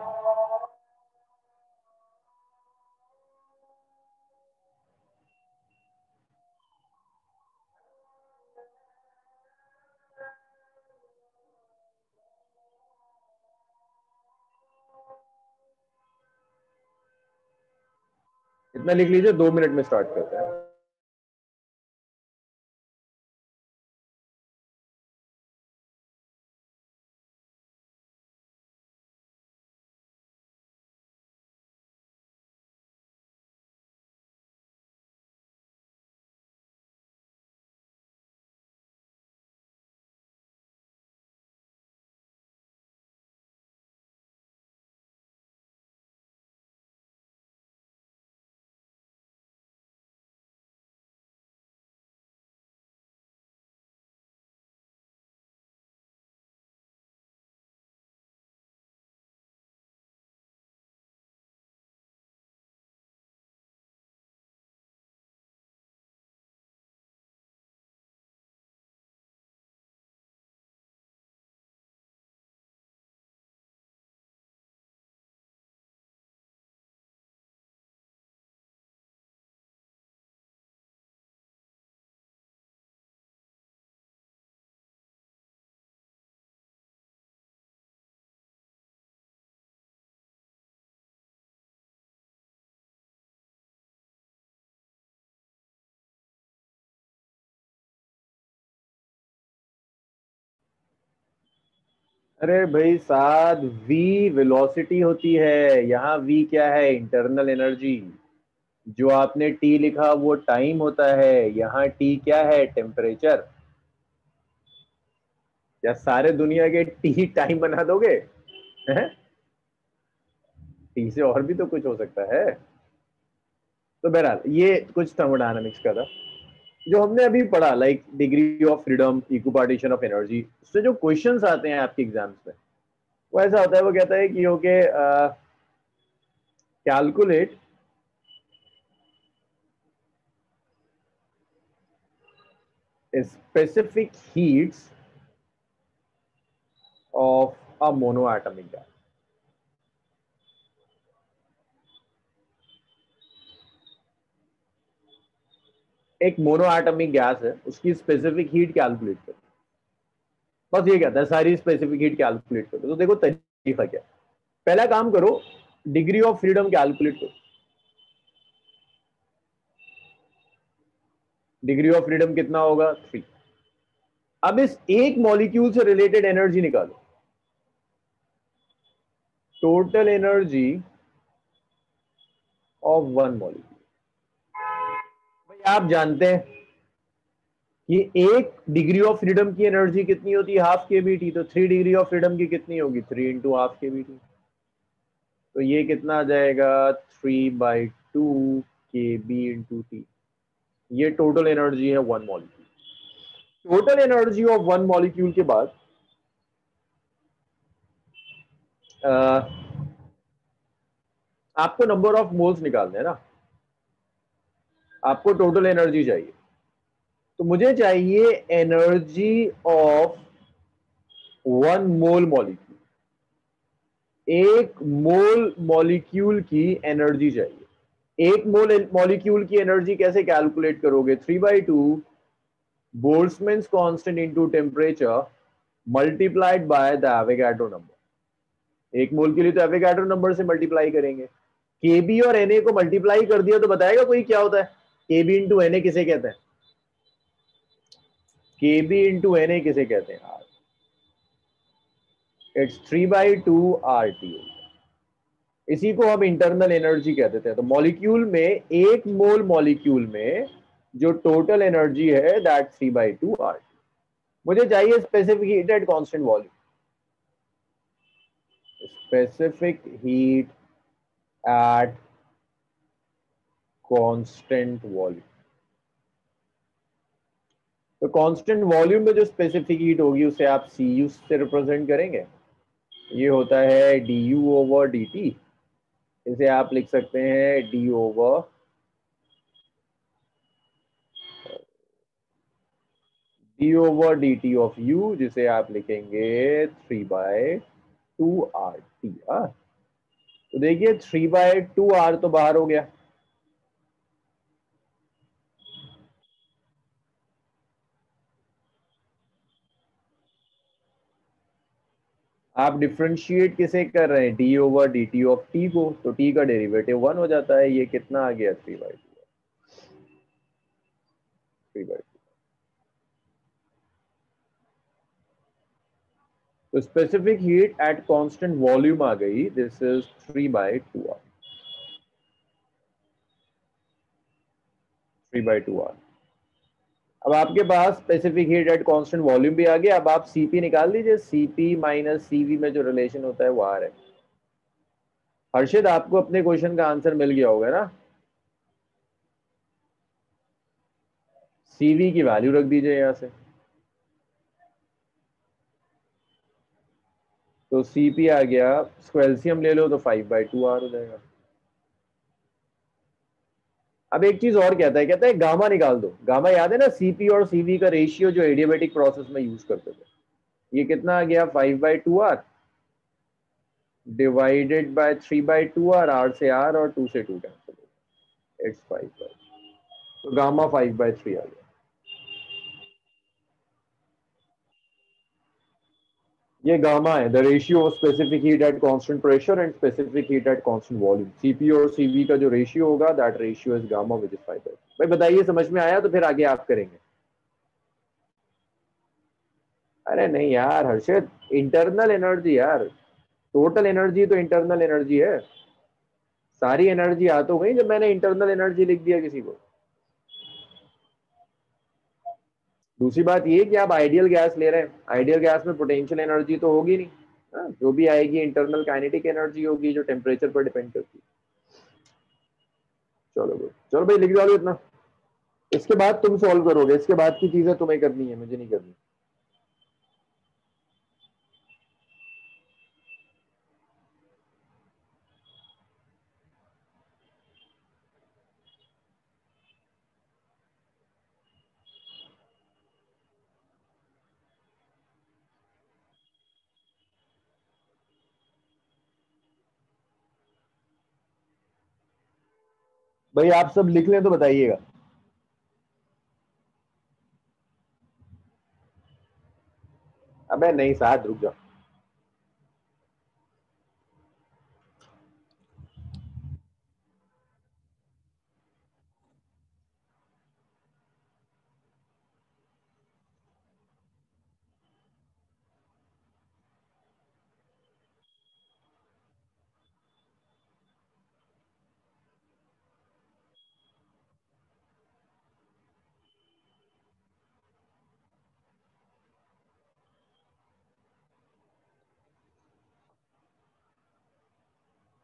इतना लिख लीजिए, दो मिनट में स्टार्ट करते हैं। अरे भाई साथ, v वेलोसिटी होती है, यहाँ v क्या है, इंटरनल एनर्जी। जो आपने t लिखा वो टाइम होता है, यहाँ t क्या है, टेम्परेचर। क्या सारे दुनिया के t टाइम बना दोगे? हैं? t से और भी तो कुछ हो सकता है। तो बहरहाल ये कुछ थर्मोडायनामिक्स का था जो हमने अभी पढ़ा, like degree of freedom, equipartition of energy. उससे जो क्वेश्चंस आते हैं आपके एग्जाम्स में, वो ऐसा होता है, वो कहता है कि okay calculate specific heats of a monoatomic gas। एक मोनोएटमिक गैस है, उसकी स्पेसिफिक हीट कैलकुलेट करो। बस ये कहता है, सारी स्पेसिफिक हीट कैलकुलेट करो। तो देखो तरीका क्या है, पहला काम करो, डिग्री ऑफ फ्रीडम कैलकुलेट करो। डिग्री ऑफ फ्रीडम कितना होगा, थ्री। अब इस एक मॉलिक्यूल से रिलेटेड एनर्जी निकालो, total energy of one molecule. भाई आप जानते हैं कि एक डिग्री ऑफ फ्रीडम की एनर्जी कितनी होती है, हाफ के बी टी। तो थ्री डिग्री ऑफ फ्रीडम की कितनी होगी, three into half K B T. तो ये कितना आ जाएगा, three by two K B into T. ये टोटल एनर्जी है one molecule. Total energy of one molecule के बाद आ, आपको नंबर ऑफ मोल्स निकालने हैं ना, आपको टोटल एनर्जी चाहिए। तो मुझे चाहिए energy of one mole molecule, एक मोल मॉलिक्यूल की एनर्जी चाहिए। एक मोल मॉलिक्यूल की एनर्जी कैसे कैलकुलेट करोगे? Three by two Boltzmann's constant into temperature multiplied by the Avogadro number. एक मोल के लिए तो एवोगाड्रो नंबर से मल्टीप्लाई करेंगे। केबी और एनए को मल्टीप्लाई कर दिया तो बताएगा कोई क्या होता है? केबी इंटू एनए किसे कहते हैं? केबी इंटू एनए किसे कहते हैं? It's three by two R T. इसी को हम इंटरनल एनर्जी कहते थे। तो मॉलिक्यूल में, एक मोल मॉलिक्यूल में जो टोटल एनर्जी है that three by two R T. मुझे चाहिए specific heat at constant volume. Specific heat at constant volume. तो कांस्टेंट वॉल्यूम में जो स्पेसिफिक हीट होगी उसे आप सी यू से रिप्रेजेंट करेंगे। ये होता है D U over D T. इसे आप लिख सकते हैं d over d over D T of U, जिसे आप लिखेंगे three by two R T. तो देखिए थ्री बाय टू आर तो बाहर हो गया। आप डिफ्रेंशिएट किसे कर रहे हैं? D over D T of T को। तो टी का डेरिवेटिव वन हो जाता है। ये कितना आ गया? Three by two. Three by two. तो specific heat at constant volume आ गई। This is three by two R. Three by two R. अब आपके पास specific heat at constant volume भी आ गया। अब आप सीपी निकाल लीजिए। सीपी माइनस सीवी में जो रिलेशन होता है वो आर है। हर्षित, आपको अपने क्वेश्चन का आंसर मिल गया होगा ना? सीवी की वैल्यू रख दीजिए यहां से। तो सीपी आ गया, स्क्वेल्सियम ले लो तो फाइव बाई टू आर हो जाएगा। अब एक चीज और कहता है, कहता है गामा निकाल दो। गामा याद है ना? सीपी और सीवी का रेशियो जो एडियाबेटिक प्रोसेस में यूज करते थे। ये कितना आ गया? Five by two R divided by three by two R. R से आर और टू से टू कैंसिल हो, इट्स फाइव बाई। तो गामा फाइव बाई थ्री आ गया। ये गामा है, the ratio of specific heat at constant pressure and specific heat at constant volume. CP और सीवी का जो रेशियो होगा that ratio is gamma which is five by. भाई बताइए, समझ में आया? तो फिर आगे आप करेंगे। अरे नहीं यार हर्षित, इंटरनल एनर्जी यार। टोटल एनर्जी तो इंटरनल एनर्जी है। सारी एनर्जी आ तो गई जब मैंने इंटरनल एनर्जी लिख दिया किसी को। दूसरी बात ये कि आप आइडियल गैस ले रहे हैं। आइडियल गैस में पोटेंशियल एनर्जी तो होगी नहीं। हाँ, जो भी आएगी इंटरनल काइनेटिक एनर्जी होगी जो टेम्परेचर पर डिपेंड करती है। चलो भाई, चलो भाई लिख डालो इतना। इसके बाद तुम सॉल्व करोगे। इसके बाद की चीजें तुम्हें करनी है, मुझे नहीं करनी। भाई आप सब लिख लें तो बताइएगा। अबे नहीं साथ रुक जाओ।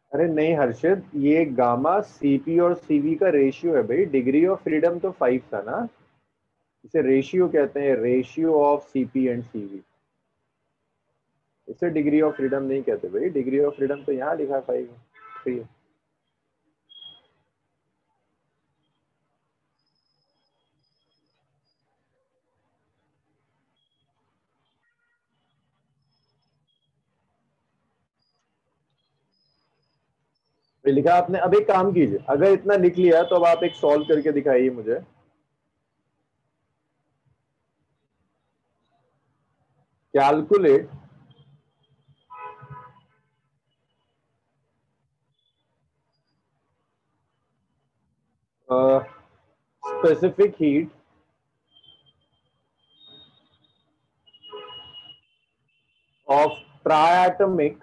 अरे नहीं हर्षित, ये गामा सीपी और सीवी का रेशियो है भाई। डिग्री ऑफ फ्रीडम तो फाइव था ना, इसे रेशियो कहते हैं, ratio of CP and CV. इसे डिग्री ऑफ फ्रीडम नहीं कहते भाई, डिग्री ऑफ फ्रीडम तो यहाँ लिखा है फाइव थ्री। लिखा आपने। अब एक काम कीजिए, अगर इतना लिख लिया तो अब आप एक सॉल्व करके दिखाइए मुझे। Calculate specific heat of triatomic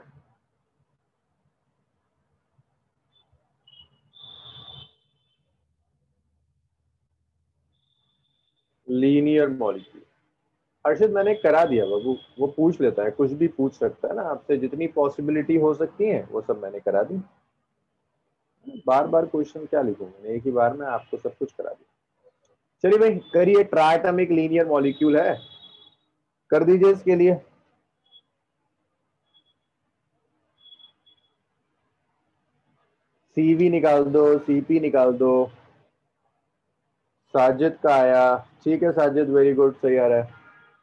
linear molecule. Harshit मैंने करा दिया बाबू, वो पूछ लेता है, कुछ भी पूछ सकता है ना आपसे, जितनी पॉसिबिलिटी हो सकती है वो सब मैंने करा दी। बार बार क्वेश्चन क्या लिखूं, मैंने एक ही बार में आपको सब कुछ करा दिया। चलिए भाई करिए, ट्राइएटमिक लीनियर मॉलिक्यूल है, कर दीजिए इसके लिए। सीवी निकाल दो, सीपी निकाल दो। साजिद का आया। ठीक है साजिद, वेरी गुड, सही आ रहा है।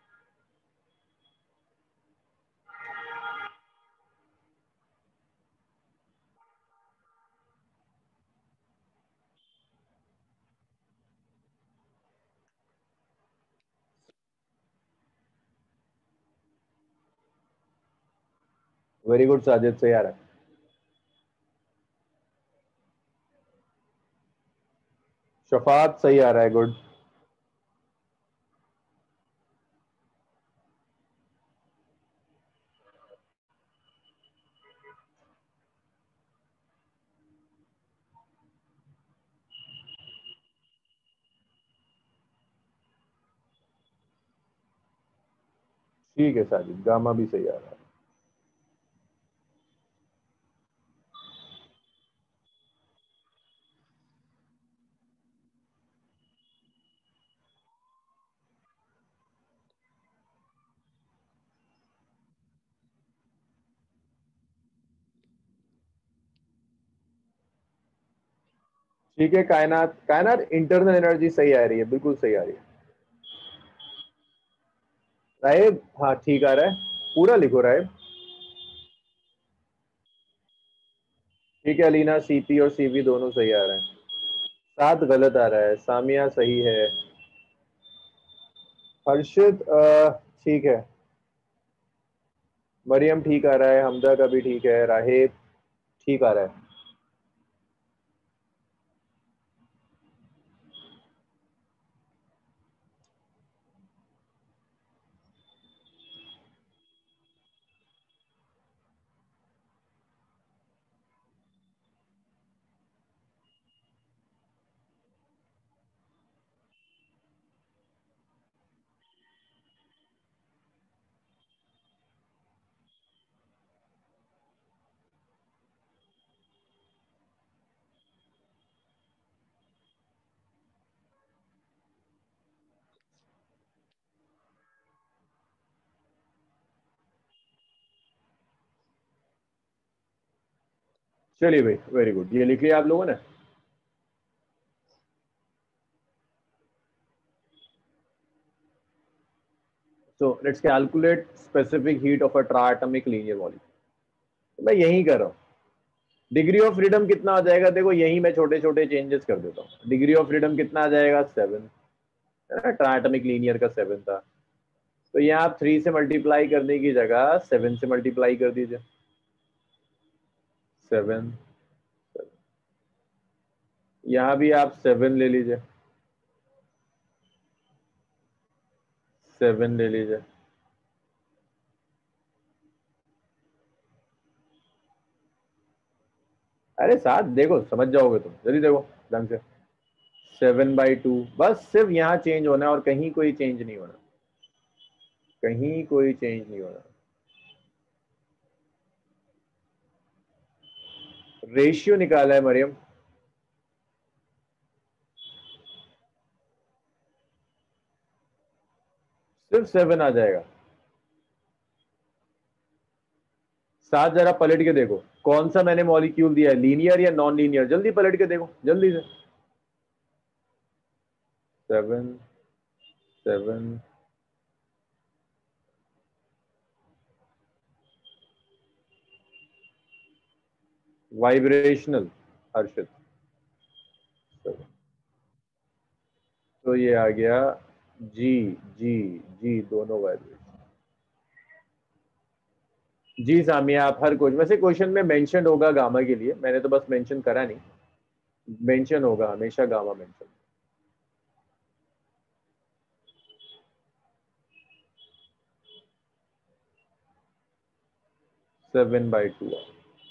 वेरी गुड साजिद, सही आ रहा है। शफात सही आ रहा है, गुड। ठीक है साजिद, गामा भी सही आ रहा है। ठीक है, कायनात कायनात इंटरनल एनर्जी सही आ रही है, बिल्कुल सही आ रही है। राइब, हाँ ठीक आ रहा है, पूरा लिखो राइब। ठीक है अलीना, सीपी और सीवी दोनों सही आ रहे हैं। सात गलत आ रहा है, सामिया सही है। हर्षित अ, ठीक है। मरियम ठीक आ रहा है, हमदा का भी ठीक है, राहेब ठीक आ रहा है। चलिए भाई, वेरी गुड, ये लिख लिया आप लोगों ने। So let's calculate specific heat of a triatomic linear molecule. मैं यही कर रहा हूँ। डिग्री ऑफ फ्रीडम कितना आ जाएगा, देखो यही मैं छोटे छोटे चेंजेस कर देता हूँ। डिग्री ऑफ फ्रीडम कितना आ जाएगा, सेवन, है ना, ट्राइएटमिक लीनियर का सेवन था। तो यहाँ आप थ्री से मल्टीप्लाई करने की जगह सेवन से मल्टीप्लाई कर दीजिए। सेवन, यहाँ भी आप सेवन ले लीजिए, सेवन ले लीजिए। अरे साथ देखो, समझ जाओगे तुम, जल्दी देखो ढंग से। सेवन बाई टू, बस सिर्फ यहाँ चेंज होना है और कहीं कोई चेंज नहीं होना, कहीं कोई चेंज नहीं होना। रेशियो निकाला है मरियम, सिर्फ सेवन आ जाएगा। साथ जरा पलट के देखो कौन सा मैंने मॉलिक्यूल दिया है, लीनियर या नॉन लीनियर, जल्दी पलट के देखो जल्दी से। सेवन, सेवन, वाइब्रेशनल हर्षित, तो ये आ गया जी, जी, जी दोनों वाइब्रेशन। जी सामिया, आप हर क्वेश्चन वैसे क्वेश्चन में मेंशन होगा गामा के लिए, मैंने तो बस मेंशन करा नहीं, मेंशन होगा हमेशा gamma mention. Seven by two R,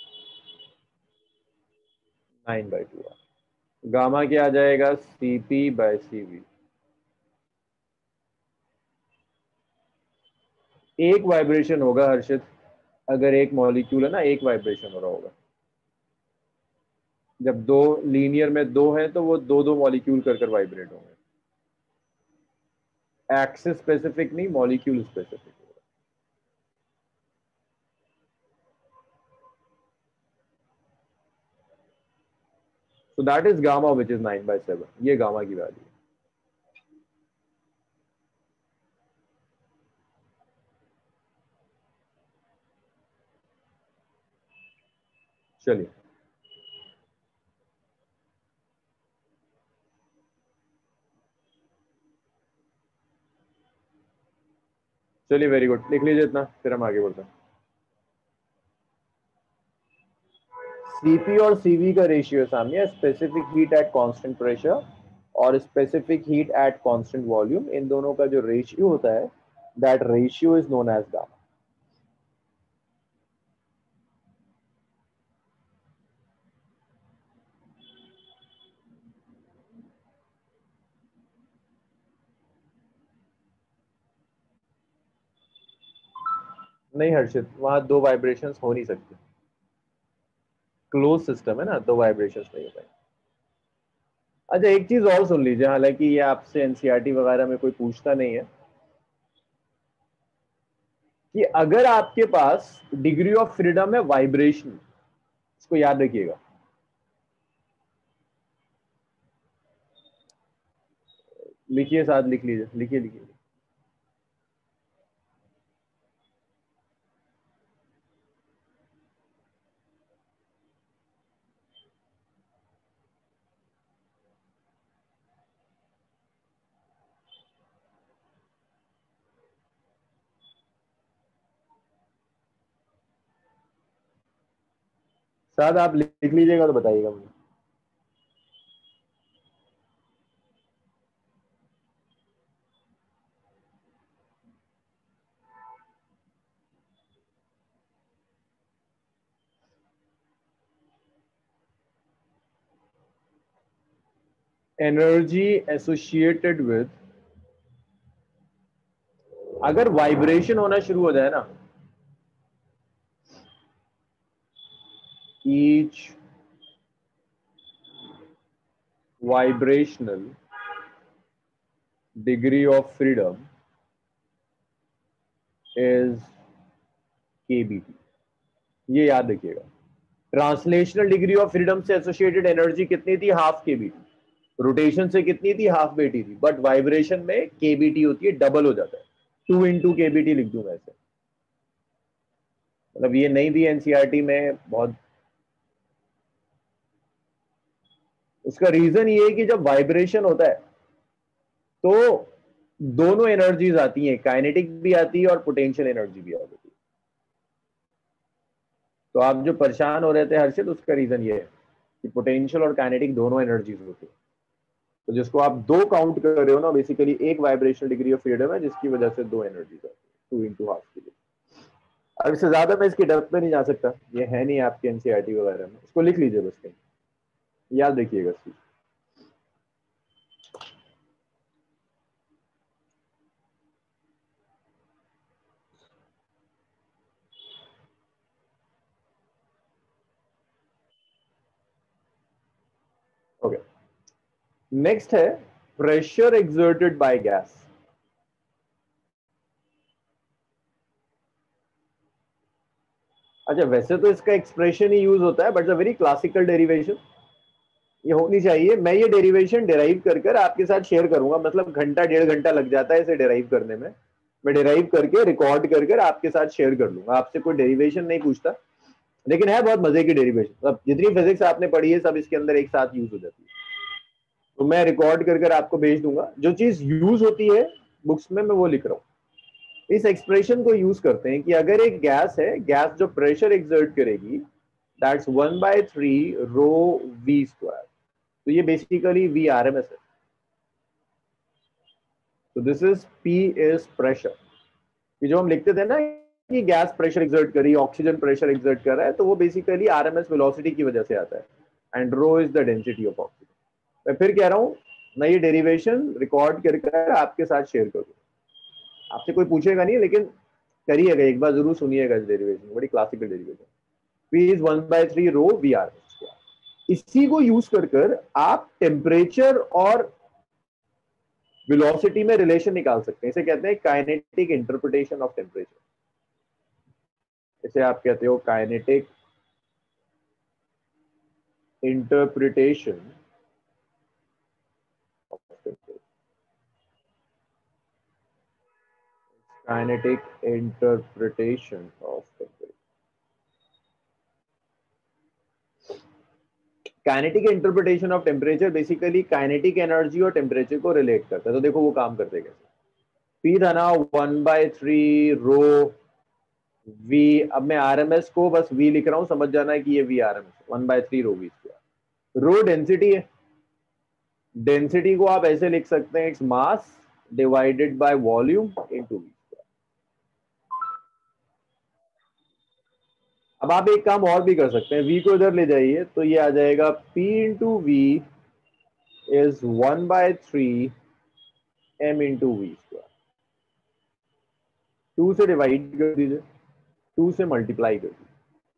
nine by two R, gamma क्या आ जाएगा, C P by C V. एक वाइब्रेशन होगा हर्षित, अगर एक मॉलिक्यूल है ना, एक वाइब्रेशन हो रहा होगा। जब दो लीनियर में दो हैं तो वो दो दो मॉलिक्यूल कर कर वाइब्रेट होंगे। एक्सिस स्पेसिफिक नहीं, molecule specific. So that is gamma, which is nine by seven. ये गामा की वैल्यू। चलिए चलिए, वेरी गुड, लिख लीजिए इतना, फिर हम आगे बढ़ते हैं। सीपी और सीवी का रेशियो सामने, specific heat at constant pressure और specific heat at constant volume, इन दोनों का जो रेशियो होता है, that ratio is known as gamma. नहीं हर्षित, वहां दो वाइब्रेशंस हो नहीं सकते, क्लोज सिस्टम है ना, दो वाइब्रेशंस नहीं हो पाएंगे। अच्छा एक चीज और सुन लीजिए, हालांकि ये आपसे एनसीईआरटी वगैरह में कोई पूछता नहीं है, कि अगर आपके पास डिग्री ऑफ फ्रीडम है वाइब्रेशन, इसको याद रखिएगा, लिखिए साथ, लिख लीजिए, लिखिए लिखिए। साथ आप लिख लीजिएगा तो बताइएगा मुझे। एनर्जी एसोसिएटेड विद, अगर वाइब्रेशन होना शुरू हो जाए ना, each vibrational degree of freedom is kBT, ये याद रखिएगा। ट्रांसलेशनल डिग्री ऑफ फ्रीडम से एसोसिएटेड एनर्जी कितनी थी, हाफ केबीटी। रोटेशन से कितनी थी, हाफ बेटी थी, बट वाइब्रेशन में केबीटी होती है, डबल हो जाता है, टू इंटू केबीटी लिख दूं वैसे, मतलब ये नहीं दी एनसीईआरटी में बहुत। उसका रीजन ये है कि जब वाइब्रेशन होता है तो दोनों एनर्जीज आती हैं, काइनेटिक भी आती है और पोटेंशियल एनर्जी भी आती है। तो आप जो परेशान हो रहे थे हर्षित, उसका रीजन ये है कि पोटेंशियल और काइनेटिक दोनों एनर्जीज होती है। तो जिसको आप दो काउंट कर रहे हो ना, बेसिकली एक वाइब्रेशनल डिग्री ऑफ फ्रीडम है, जिसकी वजह से दो एनर्जीज आती है, टू इंटू हाफ के लिए। अब इससे ज्यादा मैं इसकी डेप्थ में नहीं जा सकता, ये है नहीं आपके एनसीईआरटी वगैरह में, इसको लिख लीजिए बस कहीं, याद रखिएगा इसकी। नेक्स्ट है प्रेशर एक्सर्टेड बाय गैस। अच्छा, वैसे तो इसका एक्सप्रेशन ही यूज होता है, but a very classical derivation ये होनी चाहिए। मैं ये डेरिवेशन डेराइव कर कर आपके साथ शेयर करूंगा, मतलब घंटा डेढ़ घंटा लग जाता है इसे डेराइव करने में। मैं डेराइव करके रिकॉर्ड कर कर आपके साथ शेयर कर लूंगा, आपसे कोई डेरिवेशन नहीं पूछता, लेकिन है बहुत मजे की डेरिवेशन। मतलब जितनी फिजिक्स आपने पढ़ी है सब इसके अंदर एक साथ यूज हो जाती है। तो मैं रिकॉर्ड कर कर आपको भेज दूंगा। जो चीज यूज होती है बुक्स में मैं वो लिख रहा हूँ। इस एक्सप्रेशन को यूज करते हैं कि अगर एक गैस है, गैस जो प्रेशर एक्सर्ट करेगी that's one by three rho v square. तो ये basically v R M S है। तो this is P is pressure. ये जो हम लिखते थे ना कि गैस प्रेशर एक्सर्ट करी, ऑक्सीजन प्रेशर एक्सर्ट कर रहा है, तो वो बेसिकली आरएमएस वेलोसिटी की वजह से आता है। And rho is the density of oxygen. मैं फिर कह रहा हूं, मैं ये डेरिवेशन रिकॉर्ड करके आपके साथ शेयर करूँ। आपसे कोई पूछेगा नहीं, लेकिन करिएगा एक बार, जरूर सुनिएगा इस डेरिवेशन, बड़ी classical derivation. P is one by three rho v R. इसी को यूज कर कर आप टेम्परेचर और वेलोसिटी में रिलेशन निकाल सकते हैं। इसे कहते हैं काइनेटिक इंटरप्रिटेशन ऑफ टेम्परेचर। इसे आप कहते हो kinetic interpretation of temperature. Kinetic interpretation of temperature. Kinetic interpretation of temperature basically kinetic energy और टेम्परेचर को रिलेट करता है। तो देखो वो काम करते कैसे। पी था ना one by three rho v. अब मैं आरएमएस को बस वी लिख रहा हूं, समझ जाना है कि ये v RMS one by three rho v square. Rho density है। डेंसिटी को आप ऐसे लिख सकते हैं, it's mass divided by volume into v. अब आप एक काम और भी कर सकते हैं, v को इधर ले जाइए तो ये आ जाएगा p into v is one by three m into v square. Two से डिवाइड कर दीजिए, टू से मल्टीप्लाई कर दीजिए।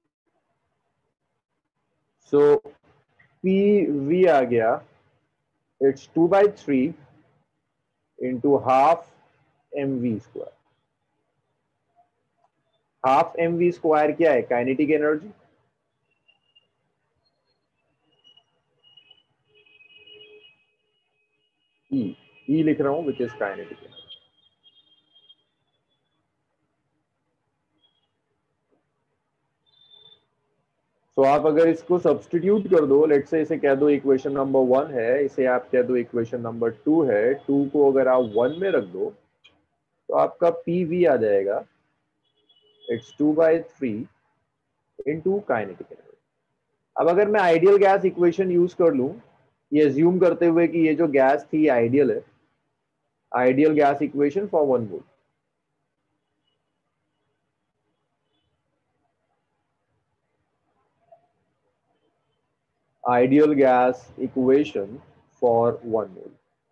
सो पी वी आ गया, it's two by three into half m v square. Half m v square क्या है? Kinetic energy. ई ई लिख रहा हूं विच इज काइनेटिक एनर्जी। तो आप अगर इसको सब्सटीट्यूट कर दो, लेट से इसे कह दो इक्वेशन नंबर वन है, इसे आप कह दो इक्वेशन नंबर टू है, टू को अगर आप वन में रख दो तो आपका पी वी आ जाएगा, it's two by three into kinetic energy. अब अगर मैं आइडियल गैस इक्वेशन यूज कर लूं, ये एज्यूम करते हुए कि ये जो गैस थी आइडियल है, ideal gas equation for one mole. Ideal gas equation for one mole,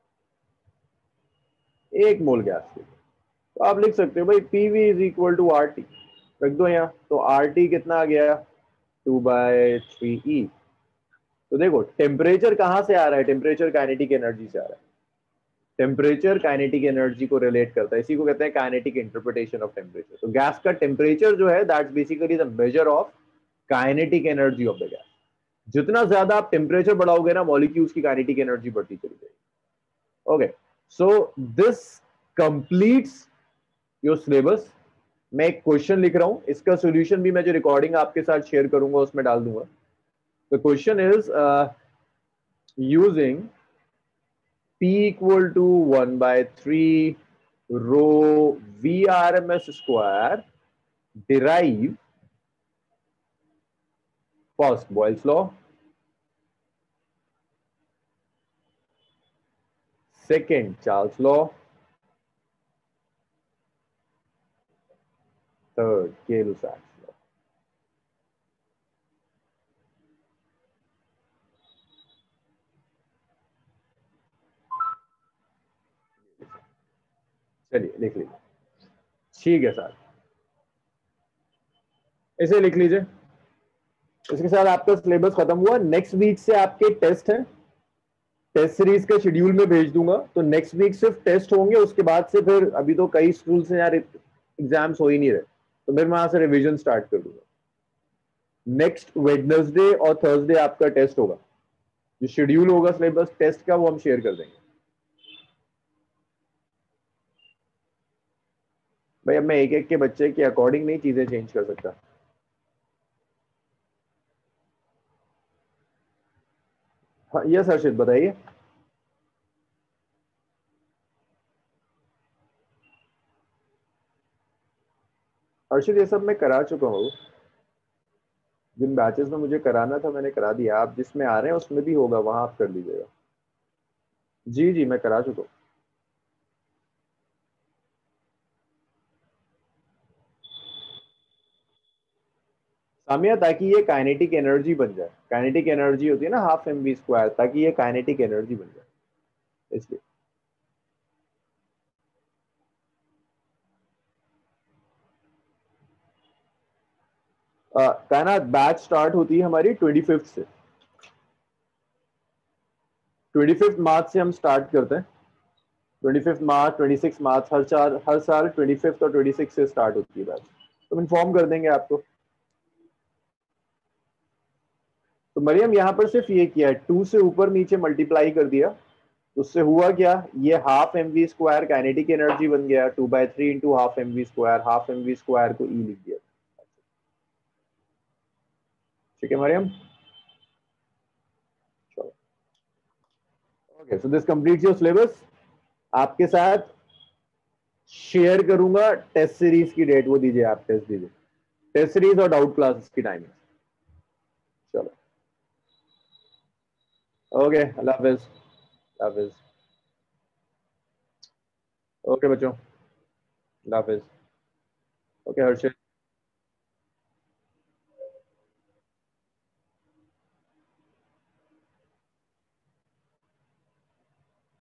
एक मोल गैस के। तो आप लिख सकते हो भाई PV is equal to R T, रख दो यहाँ। तो आर टी कितना आ गया? Two by three E. तो देखो टेम्परेचर कहां से आ रहा है? टेम्परेचर काइनेटिक एनर्जी से आ रहा है। टेम्परेचर काइनेटिक एनर्जी को रिलेट करता है, इसी को कहते हैं काइनेटिक इंटरप्रिटेशन ऑफ टेम्परेचर। तो गैस का टेम्परेचर जो है that's basically the measure of kinetic energy of the gas. जितना ज्यादा आप टेम्परेचर बढ़ाओगे ना, मॉलिक्यूल्स की काइनेटिक एनर्जी बढ़ती चली जाएगी। Okay, so this completes your syllabus. मैं एक क्वेश्चन लिख रहा हूं, इसका सॉल्यूशन भी मैं जो रिकॉर्डिंग आपके साथ शेयर करूंगा उसमें डाल दूंगा। The question is using P equal to one by three rho V R M S square, derive first Boyle's law, second Charles law, third Gay-Lussac's law. चलिए लिख लीजिए। ठीक है सर, इसे लिख लीजिए। इसके साथ आपका सिलेबस खत्म हुआ। नेक्स्ट वीक से आपके टेस्ट हैं। टेस्ट सीरीज का शेड्यूल में भेज दूंगा, तो नेक्स्ट वीक सिर्फ टेस्ट होंगे, उसके बाद से फिर अभी तो कई स्कूल से यार एग्जाम्स हो ही नहीं रहे, तो फिर मैं वहां से रिवीजन स्टार्ट कर दूंगा। नेक्स्ट वेडनेसडे और थर्सडे आपका टेस्ट होगा, जो शेड्यूल होगा सिलेबस टेस्ट का वो हम शेयर कर देंगे। भाई अब मैं एक एक के बच्चे के अकॉर्डिंग नहीं चीजें चेंज कर सकता। हाँ यस हर्षित बताइए। हर्षित ये सब मैं करा चुका हूँ, जिन बैचेस में मुझे कराना था मैंने करा दिया, आप जिसमें आ रहे हैं उसमें भी होगा, वहां आप कर लीजिएगा। जी जी मैं करा चुका हूँ। सामिया ताकि ये काइनेटिक एनर्जी बन जाए, काइनेटिक एनर्जी होती है ना हाफ एम वी स्क्वायर, ताकि ये काइनेटिक एनर्जी बन जाए इसलिए। कायनात बैच स्टार्ट होती है हमारी ट्वेंटी फिफ्थ से, ट्वेंटी फिफ्थ मार्च से हम स्टार्ट करते हैं। Twenty fifth March, twenty six March, हर साल हर साल ट्वेंटी फिफ्थ और ट्वेंटी सिक्स से स्टार्ट होती है बैच, तो इन्फॉर्म कर देंगे आपको। तो मरियम यहाँ पर सिर्फ ये किया है, टू से ऊपर नीचे मल्टीप्लाई कर दिया, तो उससे हुआ क्या, ये half m v square kinetic energy बन गया, two by three into half m v square, half m v square को ई लिख दिया। ठीक है मरियम, चलो okay, so this completes your syllabus. आपके साथ शेयर करूंगा टेस्ट सीरीज की डेट, वो दीजिए आप टेस्ट दीजिए, टेस्ट सीरीज और डाउट क्लासेस की टाइमिंग। चलो ओके, अल्लाह हाफिज, अल्लाह हाफिज। ओके बच्चों, अल्लाह हाफिज। ओके हर्षित।